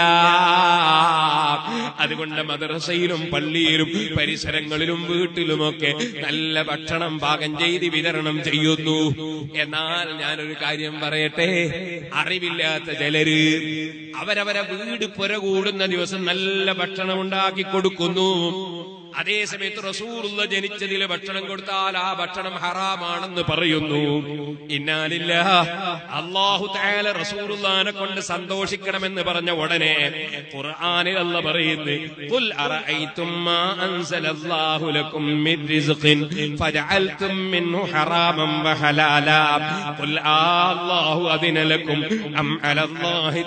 അതുകൊണ്ട് മദ്രസയിലും പള്ളിയിലും പരിസരങ്ങളിലും വീട്ടിലുമൊക്കെ നല്ല ഭക്ഷണം പാകം ചെയ്ത് വിതരണം ചെയ്യുന്നു. എന്നാൽ ഞാനൊരു കാര്യം പറയട്ടെ, അറിവില്ലാത്ത ചിലര് അവരവരെ വീട് പുരകൂടുന്ന ദിവസം നല്ല ഭക്ഷണം ഉണ്ടാക്കി കൊടുക്കുന്നു. അതേ സമയത്ത് റസൂലുള്ള ജനിച്ചതിലെ ഭക്ഷണം കൊടുത്താൽ ആ ഭക്ഷണം ഹറാമാണെന്ന് പറയുന്നു. ഇന്നാലില്ലാഹ്. അല്ലാഹു തആല റസൂലുള്ളാഹിനെ കൊണ്ട് സന്തോഷിക്കണമെന്ന് പറഞ്ഞ ഉടനെ ഖുർആനിൽ അല്ലാഹു പറയുന്നു, ഖുൽ അറഅയ്തും മാ അൻസലല്ലാഹു ലക്കും മിൻ റിസ്ഖിൻ ഫജഅൽതും മിൻഹു ഹറാമൻ വഹലാലാ ഖുൽ അല്ലാഹു അദിന ലക്കും അം അലല്ലാഹി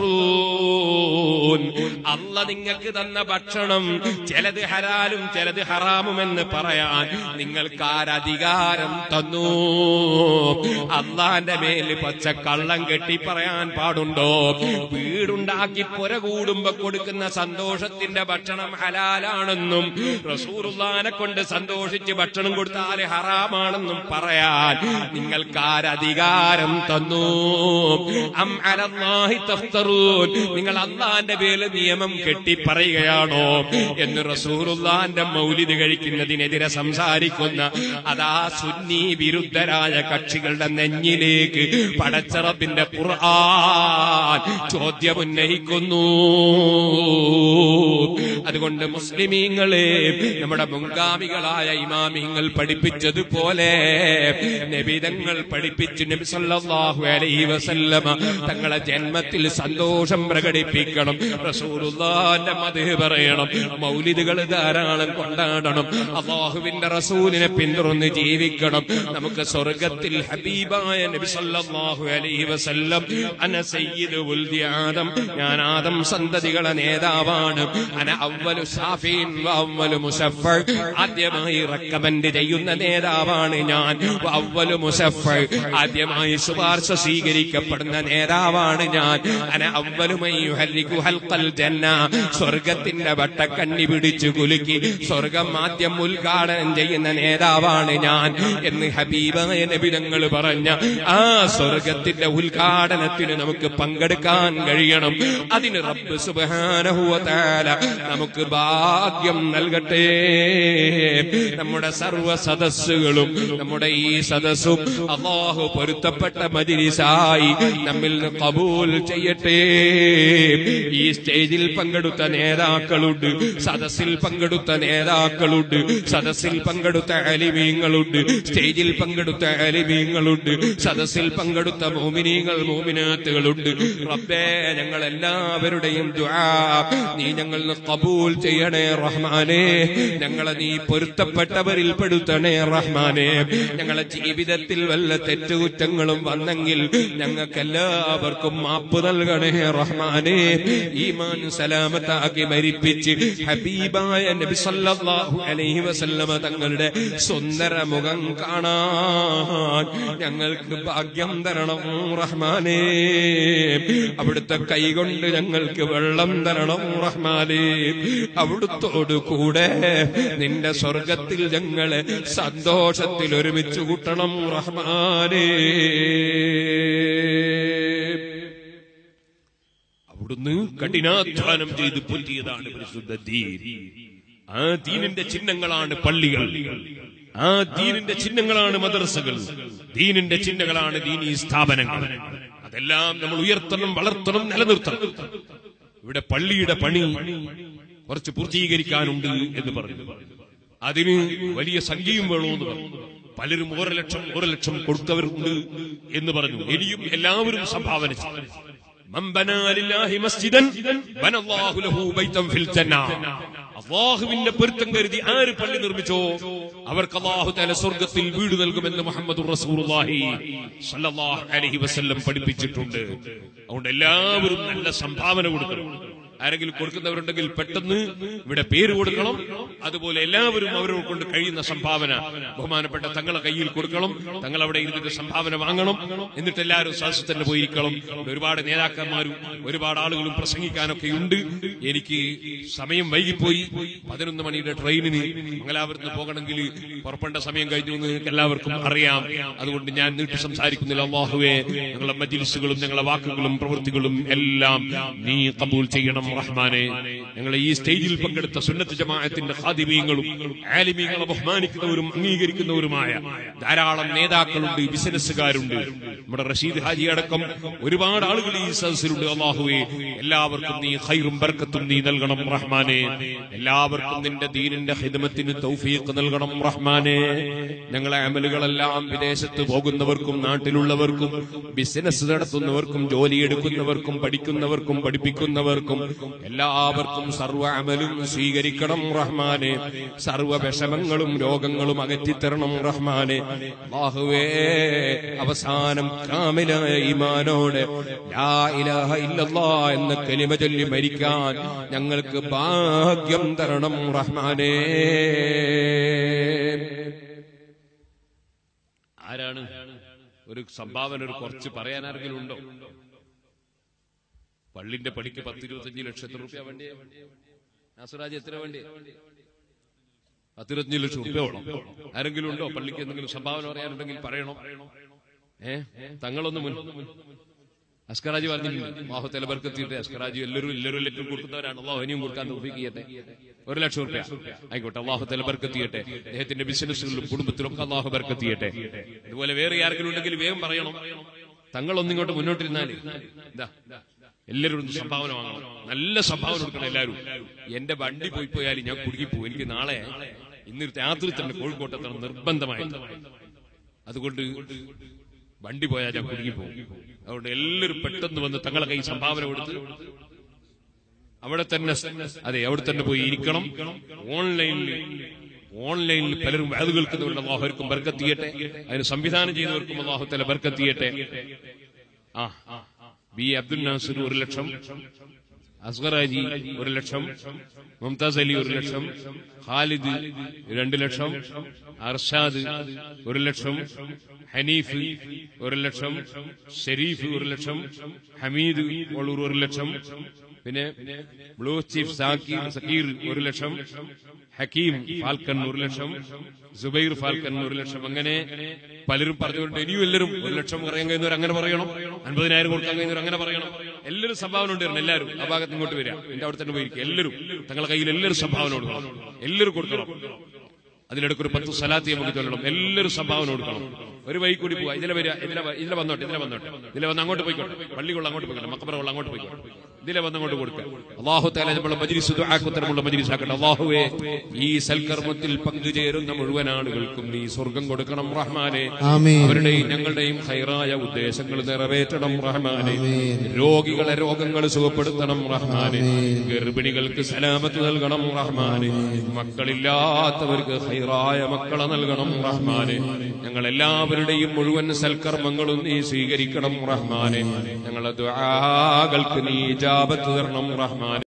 തഫ്തറൂൻ. അല്ലാഹ് നിങ്ങൾക്ക് തന്ന ഭക്ഷണം ചിലത് ഹലാൽ ചിലത് ഹറാമുമെന്ന് പറയാൻ നിങ്ങൾക്ക് ആരധികാരം തന്നു? അള്ളാന്റെ മേൽ പച്ച കള്ളം കെട്ടി പറയാൻ പാടുണ്ടോ? വീടുണ്ടാക്കി പുരകൂടുമ്പോ കൊടുക്കുന്ന സന്തോഷത്തിന്റെ ഭക്ഷണം ഹലാലാണെന്നും റസൂലുള്ളാഹിനെ കൊണ്ട് സന്തോഷിച്ച് ഭക്ഷണം കൊടുത്താൽ ഹറാമാണെന്നും പറയാൻ നിങ്ങൾക്ക് ആരധികാരം തന്നു? അം അലല്ലാഹി തഫ്തറൂൻ. നിങ്ങൾ അള്ളാന്റെ പേരിൽ നിയമം കെട്ടി പറയുകയാണോ എന്ന് റസൂലുള്ളാഹി മൗലിദ് കഴിക്കുന്നതിനെതിരെ സംസാരിക്കുന്ന അതാ സുന്നി വിരുദ്ധരായ കക്ഷികളുടെ നെഞ്ഞിലേക്ക് പടച്ച റബ്ബിന്റെ ഖുർആൻ ചോദ്യമുന്നയിക്കുന്നു. അതുകൊണ്ട് മുസ്ലിമീങ്ങളെ, നമ്മുടെ മുൻഗാമികളായ ഇമാമിങ്ങൾ പഠിപ്പിച്ചതുപോലെ നബിതങ്ങൾ പഠിപ്പിച്ചു. നബി സല്ലല്ലാഹു അലൈഹി വസല്ലമ തങ്ങളെ ജന്മത്തിൽ സന്തോഷം പ്രകടിപ്പിക്കണം, റസൂലുള്ളാഹിന്റെ മദ്ഹ് പറയണം, മൗലിദുകൾ ധാരാളം കൊണ്ടാടണം, അല്ലാഹുവിന്റെ റസൂലിനെ പിന്തുടർന്ന് ജീവിക്കണം. നമുക്ക് സ്വർഗത്തിൽ ഹബീബായ നബി സല്ലല്ലാഹു അലൈഹി വസല്ലം അന സയ്യിദു വൽദി ആദം, ഞാൻ ആദം സന്തതികളെ നേതാവാണ്, അന അവ്വലു ശാഫീൻ വ അവ്വലു മുശഫ്ഫ, ആദ്യമായി റെക്കമെൻഡ് ചെയ്യുന്ന നേതാവാണ് ഞാൻ, വ അവ്വലു മുശഫ്ഫ, ആദ്യമായി ശുപാർശ സ്വീകരിക്കപ്പെടുന്ന നേതാവാണ് ഞാൻ, അന അവ്വലു മൻ യുഹല്ലികു ഹൽഖൽ ജന്ന, സ്വർഗത്തിന്റെ വട്ടക്കണ്ണി പിടിച്ചു കുലുക്കി സ്വർഗം ആദ്യം ഉദ്ഘാടനം ചെയ്യുന്ന നേതാവാണ് ഞാൻ എന്ന് ഹബീബായ നബി തങ്ങൾ പറഞ്ഞ ആ സ്വർഗത്തിന്റെ ഉദ്ഘാടനത്തിന് നമുക്ക് പങ്കെടുക്കാൻ കഴിയണം. അതിന് റബ്ബ് സുബ്ഹാനഹു വ തആല നമുക്ക് ഭാഗ്യം നൽകട്ടെ. നമ്മുടെ സർവ്വ സദസ്സുകളും നമ്മുടെ ഈ സദസ്സും അല്ലാഹു പൊരുത്തപ്പെട്ട മജ്ലിസായി നമ്മിൽ നിന്ന് ഖബൂൽ ചെയ്യട്ടെ. ഈ സ്റ്റേജിൽ പങ്കെടുത്ത നേതാക്കളുണ്ട്, സദസ്സിൽ പങ്കെടുത്ത നേതാക്കളുണ്ട്, സദസ്സിൽ പങ്കെടുത്ത അലിമീങ്ങളുണ്ട്, സ്റ്റേജിൽ പങ്കെടുത്ത അലിമീങ്ങളുണ്ട്, സദസ്സിൽ പങ്കെടുത്ത മോമിനീങ്ങൾ മോമിനാത്തുകളുണ്ട്. റബ്ബേ, ഞങ്ങൾ എല്ലാവരുടെയും ദുആ നീ ഞങ്ങൾ ഖബൂൽ ചെയ്യണേ റഹ്മാനേ. ഞങ്ങളെ നീ പൊരുത്തപ്പെട്ടവരിൽ പെടുത്തണേ റഹ്മാനേ. ഞങ്ങളെ ജീവിതത്തിൽ വല്ല തെറ്റുകുറ്റങ്ങളും വന്നെങ്കിൽ ഞങ്ങൾക്കെല്ലാവർക്കും മാപ്പ് നൽകണേ റഹ്മാനേ. ഈമാൻ സലാമത്താക്കി മരിപ്പിച്ച് ഹബീബായ നബി സല്ലല്ലാഹു അലൈഹി വസല്ലമ തങ്ങളുടെ സുന്ദര മുഖം കാണാൻ ഞങ്ങൾക്ക് ഭാഗ്യം തരണം റഹ്മാനേ. അവിടുത്തെ കൈകൊണ്ട് ഞങ്ങൾക്ക് വെള്ളം തരണം റഹ്മാനേ. അവിടുത്തോട് കൂടെ നിന്റെ സ്വർഗത്തിൽ ഞങ്ങളെ സന്തോഷത്തിൽ ഒരുമിച്ച് കൂട്ടണം റഹ്മാനേ. അവിടുന്ന് കഠിനാധ്വാനം ചെയ്ത് പൊറ്റിയതാണ് പരിശുദ്ധ ദീൻ. ആ ദീനിന്റെ ചിഹ്നങ്ങളാണ് പള്ളികൾ, ആ ദീനിന്റെ ചിഹ്നങ്ങളാണ് മദ്രസകൾ, ദീനിന്റെ ചിഹ്നങ്ങളാണ് ദീനീ സ്ഥാപനങ്ങൾ. അതെല്ലാം നമ്മൾ ഉയർത്തണം, വളർത്തണം, നിലനിർത്തണം. ഇവിടെ പള്ളിയുടെ പണി കുറച്ച് പൂർത്തീകരിക്കാനുണ്ട് എന്ന് പറഞ്ഞു. അതിന് വലിയ സംഖ്യയും വേണമെന്ന് പറഞ്ഞു. പലരും ഒരു ലക്ഷം ഒരു ലക്ഷം കൊടുത്തവരുണ്ട് എന്ന് പറഞ്ഞു. ഇനിയും എല്ലാവരും സംഭാവന ചെയ്തു. അല്ലാഹുവിന്റെ പൊരുത്തം കരുതി ആര് പള്ളി നിർമ്മിച്ചോ അവർക്ക് അല്ലാഹു തആല സ്വർഗ്ഗത്തിൽ വീട് നൽകുമെന്ന് മുഹമ്മദുർ റസൂലുള്ളാഹി സ്വല്ലല്ലാഹു അലൈഹി വസല്ലം പഠിപ്പിച്ചിട്ടുണ്ട്. അതുകൊണ്ട് എല്ലാവരും നല്ല സംഭാവന കൊടുക്കണം. ആരെങ്കിലും കൊടുക്കുന്നവരുണ്ടെങ്കിൽ പെട്ടെന്ന് ഇവിടെ പേര് കൊടുക്കണം. അതുപോലെ എല്ലാവരും അവരോട് കൊണ്ട് കഴിയുന്ന സംഭാവന ബഹുമാനപ്പെട്ട തങ്ങളെ കയ്യിൽ കൊടുക്കണം. തങ്ങൾ അവിടെ ഇരുന്നിട്ട് സംഭാവന വാങ്ങണം. എന്നിട്ട് എല്ലാവരും സദസ്സിൽ തന്നെ പോയിരിക്കണം. ഒരുപാട് നേതാക്കന്മാരും ഒരുപാട് ആളുകളും പ്രസംഗിക്കാനൊക്കെ ഉണ്ട്. എനിക്ക് സമയം വൈകിപ്പോയി. പതിനൊന്ന് മണിയുടെ ട്രെയിനിന് മംഗലാപുരത്ത് പോകണമെങ്കിൽ പുറപ്പെടേണ്ട സമയം കഴിഞ്ഞു എന്ന് എല്ലാവർക്കും അറിയാം. അതുകൊണ്ട് ഞാൻ നീട്ടി സംസാരിക്കുന്നില്ല. അല്ലാഹുവേ, ഞങ്ങളുടെ മജ്ലിസുകളും ഞങ്ങളുടെ വാക്കുകളും പ്രവൃത്തികളും എല്ലാം നീ കബൂൽ ചെയ്യണം റഹ്മാനെ. ഞങ്ങളെ ഈ സ്റ്റേജിൽ പങ്കെടുത്ത സുന്നത്ത് ജമാഅത്തിന്റെ ഖാദിമീങ്ങളും ആലിമീങ്ങളെ ബഹുമാനിക്കുന്നവരും അംഗീകരിക്കുന്നവരുമായ ധാരാളം നേതാക്കളുണ്ട്, ബിസിനസ്സുകാരുണ്ട്. നമ്മുടെ റഷീദ് ഹാജി അടക്കം ഒരുപാട് ആളുകൾ ഈ സദസ്സിലുണ്ട്. അല്ലാഹുവേ, എല്ലാവർക്കും നീ ഖൈറും ബർക്കത്തും നീ നൽകണം റഹ്മാനെ. എല്ലാവർക്കും നിന്റെ ദീനിന്റെ ഖിദ്മത്തിന് തൗഫീഖ് നൽകണം റഹ്മാനെ. ഞങ്ങളെ അമലുകളെല്ലാം വിദേശത്ത് പോകുന്നവർക്കും നാട്ടിലുള്ളവർക്കും ബിസിനസ് നടത്തുന്നവർക്കും ജോലിയെടുക്കുന്നവർക്കും പഠിക്കുന്നവർക്കും പഠിപ്പിക്കുന്നവർക്കും എല്ലാവർക്കും സർവ്വ അമലും സ്വീകരിക്കണം റഹ്മാനെ. സർവ്വ വിഷമങ്ങളും രോഗങ്ങളും അകറ്റിത്തരണം റഹ്മാനെ. അല്ലാഹുവേ, അവസാനം കാമിലായ ഈമാനോടെ ലാ ഇലാഹ ഇല്ലല്ലാഹ് എന്ന കലിമ ചൊല്ലി മരിക്കാൻ ഞങ്ങൾക്ക് ഭാഗ്യം തരണം റഹ്മാനെ. ആരാണ് ഒരു സംഭാവന ഒരു കുറച്ച് പറയാൻ ആരെങ്കിലും ഉണ്ടോ? പള്ളിന്റെ പണിക്ക് പത്തിരുപത്തഞ്ച് ലക്ഷത്തി റുപ്യ വേണ്ടി നാസറാജ് എത്ര വേണ്ടി? പത്തിരുപത്തഞ്ച് ലക്ഷം റുപ്യ വേണം. ആരെങ്കിലും ഉണ്ടോ പള്ളിക്ക് എന്തെങ്കിലും സംഭാവന പറയാനുണ്ടെങ്കിൽ പറയണം. ഏ തങ്ങളൊന്ന് മുൻ അസ്കറാജി പറഞ്ഞില്ല. അല്ലാഹു തആല ബർക്കത്ത് അസ്കറാജി എല്ലാവരും എല്ലാവരും ലക്ഷം കൊടുക്കുന്നവരാണ്. അല്ലാഹു ഇനിയും കൊടുക്കാൻ തൗഫീഖ് ചെയ്യട്ടെ. ഒരു ലക്ഷം റുപ്യ ആയിക്കോട്ടെ. അല്ലാഹു തആല ബർക്കത്ത് ചെയ്യട്ടെ. അദ്ദേഹത്തിന്റെ ബിസിനസ്സുകളിലും കുടുംബത്തിലൊക്കെ അല്ലാഹു ബർക്കത്ത് ചെയ്യട്ടെ. ഇതുപോലെ വേറെ ആരെങ്കിലും ഉണ്ടെങ്കിൽ വേഗം പറയണം. തങ്ങളൊന്നിങ്ങോട്ട് മുന്നോട്ടിരുന്നാല് ഇതാ എല്ലാവരും ഒന്ന് സംഭാവന വാങ്ങണം. നല്ല സംഭാവന കൊടുക്കണം എല്ലാവരും. എന്റെ വണ്ടി പോയി പോയാലും ഞാൻ കുടുങ്ങിപ്പോവും. എനിക്ക് നാളെ ഇന്ന് രാത്രി തന്നെ കോഴിക്കോട്ടെത്തണം നിർബന്ധമായിട്ട്. അതുകൊണ്ട് വണ്ടി പോയാൽ ഞാൻ കുടുങ്ങിപ്പോവും. അതുകൊണ്ട് എല്ലാവരും പെട്ടെന്ന് വന്ന് തങ്ങളെ കൈ സംഭാവന കൊടുത്ത് അവിടെ തന്നെ, അതെ അവിടെ തന്നെ പോയി ഇരിക്കണം. ഓൺലൈനിൽ ഓൺലൈനിൽ പലരും അത് കേൾക്കുന്നവരുടെ അല്ലാഹുവർക്കും ബർക്കത്ത് ചെയ്യട്ടെ. അതിന് സംവിധാനം ചെയ്തവർക്കും അല്ലാഹു തആല ബർക്കത്ത് ചെയ്യട്ടെ. ആ ബി അബ്ദുൽ നാസിർ ഒരു ലക്ഷം, അസ്ഗറാജി ഒരു ലക്ഷം, മുംതാസ് അലി ഒരു ലക്ഷം, ഖാലിദ് രണ്ട് ലക്ഷം, അർഷാദ് ഒരു ലക്ഷം, ഹനീഫ് ഒരു ലക്ഷം, ഷെരീഫ് ഒരു ലക്ഷം, ഹമീദ് ഒളൂർ ഒരു ലക്ഷം, പിന്നെ ബ്ലൂ ചീഫ് സാക്കിർ സക്കീർ ഒരു ലക്ഷം, ഹക്കീം ഫാൽക്കൺ ഒരു ലക്ഷം, സുബൈർ ഫാൽക്കൺ ഒരു ലക്ഷം. അങ്ങനെ പലരും പറഞ്ഞുകൊണ്ട് ഇനിയും എല്ലാവരും ഒരു ലക്ഷം പറയാൻ കഴിയുന്നവർ അങ്ങനെ പറയണം. അൻപതിനായിരം കൊടുക്കാൻ കഴിയുന്നവർ അങ്ങനെ പറയണം. എല്ലാവരും സംഭാവന ഉണ്ടായിരുന്നു. എല്ലാവരും ആ ഭാഗത്ത് ഇങ്ങോട്ട് വരിക. എന്റെ അവിടെ തന്നെ പോയിരിക്കും. എല്ലാവരും തങ്ങളുടെ കയ്യിൽ എല്ലാവരും സംഭാവന കൊടുക്കണം. എല്ലാവരും കൊടുക്കണം. അതിലിടയ്ക്ക് ഒരു പത്ത് സലാത്തി നമുക്ക് ചൊല്ലണം. എല്ലാവരും സംഭാവന കൊടുക്കണം. ഒരു വഴി കൂടി പോവാ. ഇതിലെ വരിക, ഇതിലെ ഇതിലെ വന്നോട്ടെ, ഇതിലെ വന്നോട്ടെ, ഇതിലെ വന്ന് അങ്ങോട്ട് പോയിക്കോട്ടെ. പള്ളികൾ അങ്ങോട്ട് പോയിക്കോട്ടെ, മക്കബറകൾ അങ്ങോട്ട് പോയിക്കോട്ടെ. ഇതിലെ വന്ന് അങ്ങോട്ട് കൊടുക്കുക. അല്ലാഹു തആല നമ്മുടെ മജ്ലിസ് ദുആക്കുത്തരമുള്ള മജ്ലിസ് ആക്കട്ടെ. അല്ലാഹുവേ, ഈ സൽക്കർമ്മത്തിൽ പങ്കുചേരുന്ന മുഴുവൻ ആളുകൾക്കും നീ സ്വർഗം കൊടുക്കണം റഹ്മാനെ. അവരുടെയും ഞങ്ങളുടെയും ഖൈറായ ഉദ്ദേശങ്ങൾ നിറവേറ്റണം റഹ്മാനെ. രോഗികളെ രോഗങ്ങൾ സുഖപ്പെടുത്തണം റഹ്മാനെ. ഗർഭിണികൾക്ക് സലാമത്ത് നൽകണം റഹ്മാനെ. മക്കളില്ലാത്തവർക്ക് ഖൈറായ മക്കളെ നൽകണം റഹ്മാനെ. ഞങ്ങളെല്ലാവരുടെയും മുഴുവൻ സൽക്കർമ്മങ്ങളും നീ സ്വീകരിക്കണം റഹ്മാനെ. ഞങ്ങളുടെ ദുആകൾക്ക് നീ ഇജാബത്ത് തരണം റഹ്മാനെ.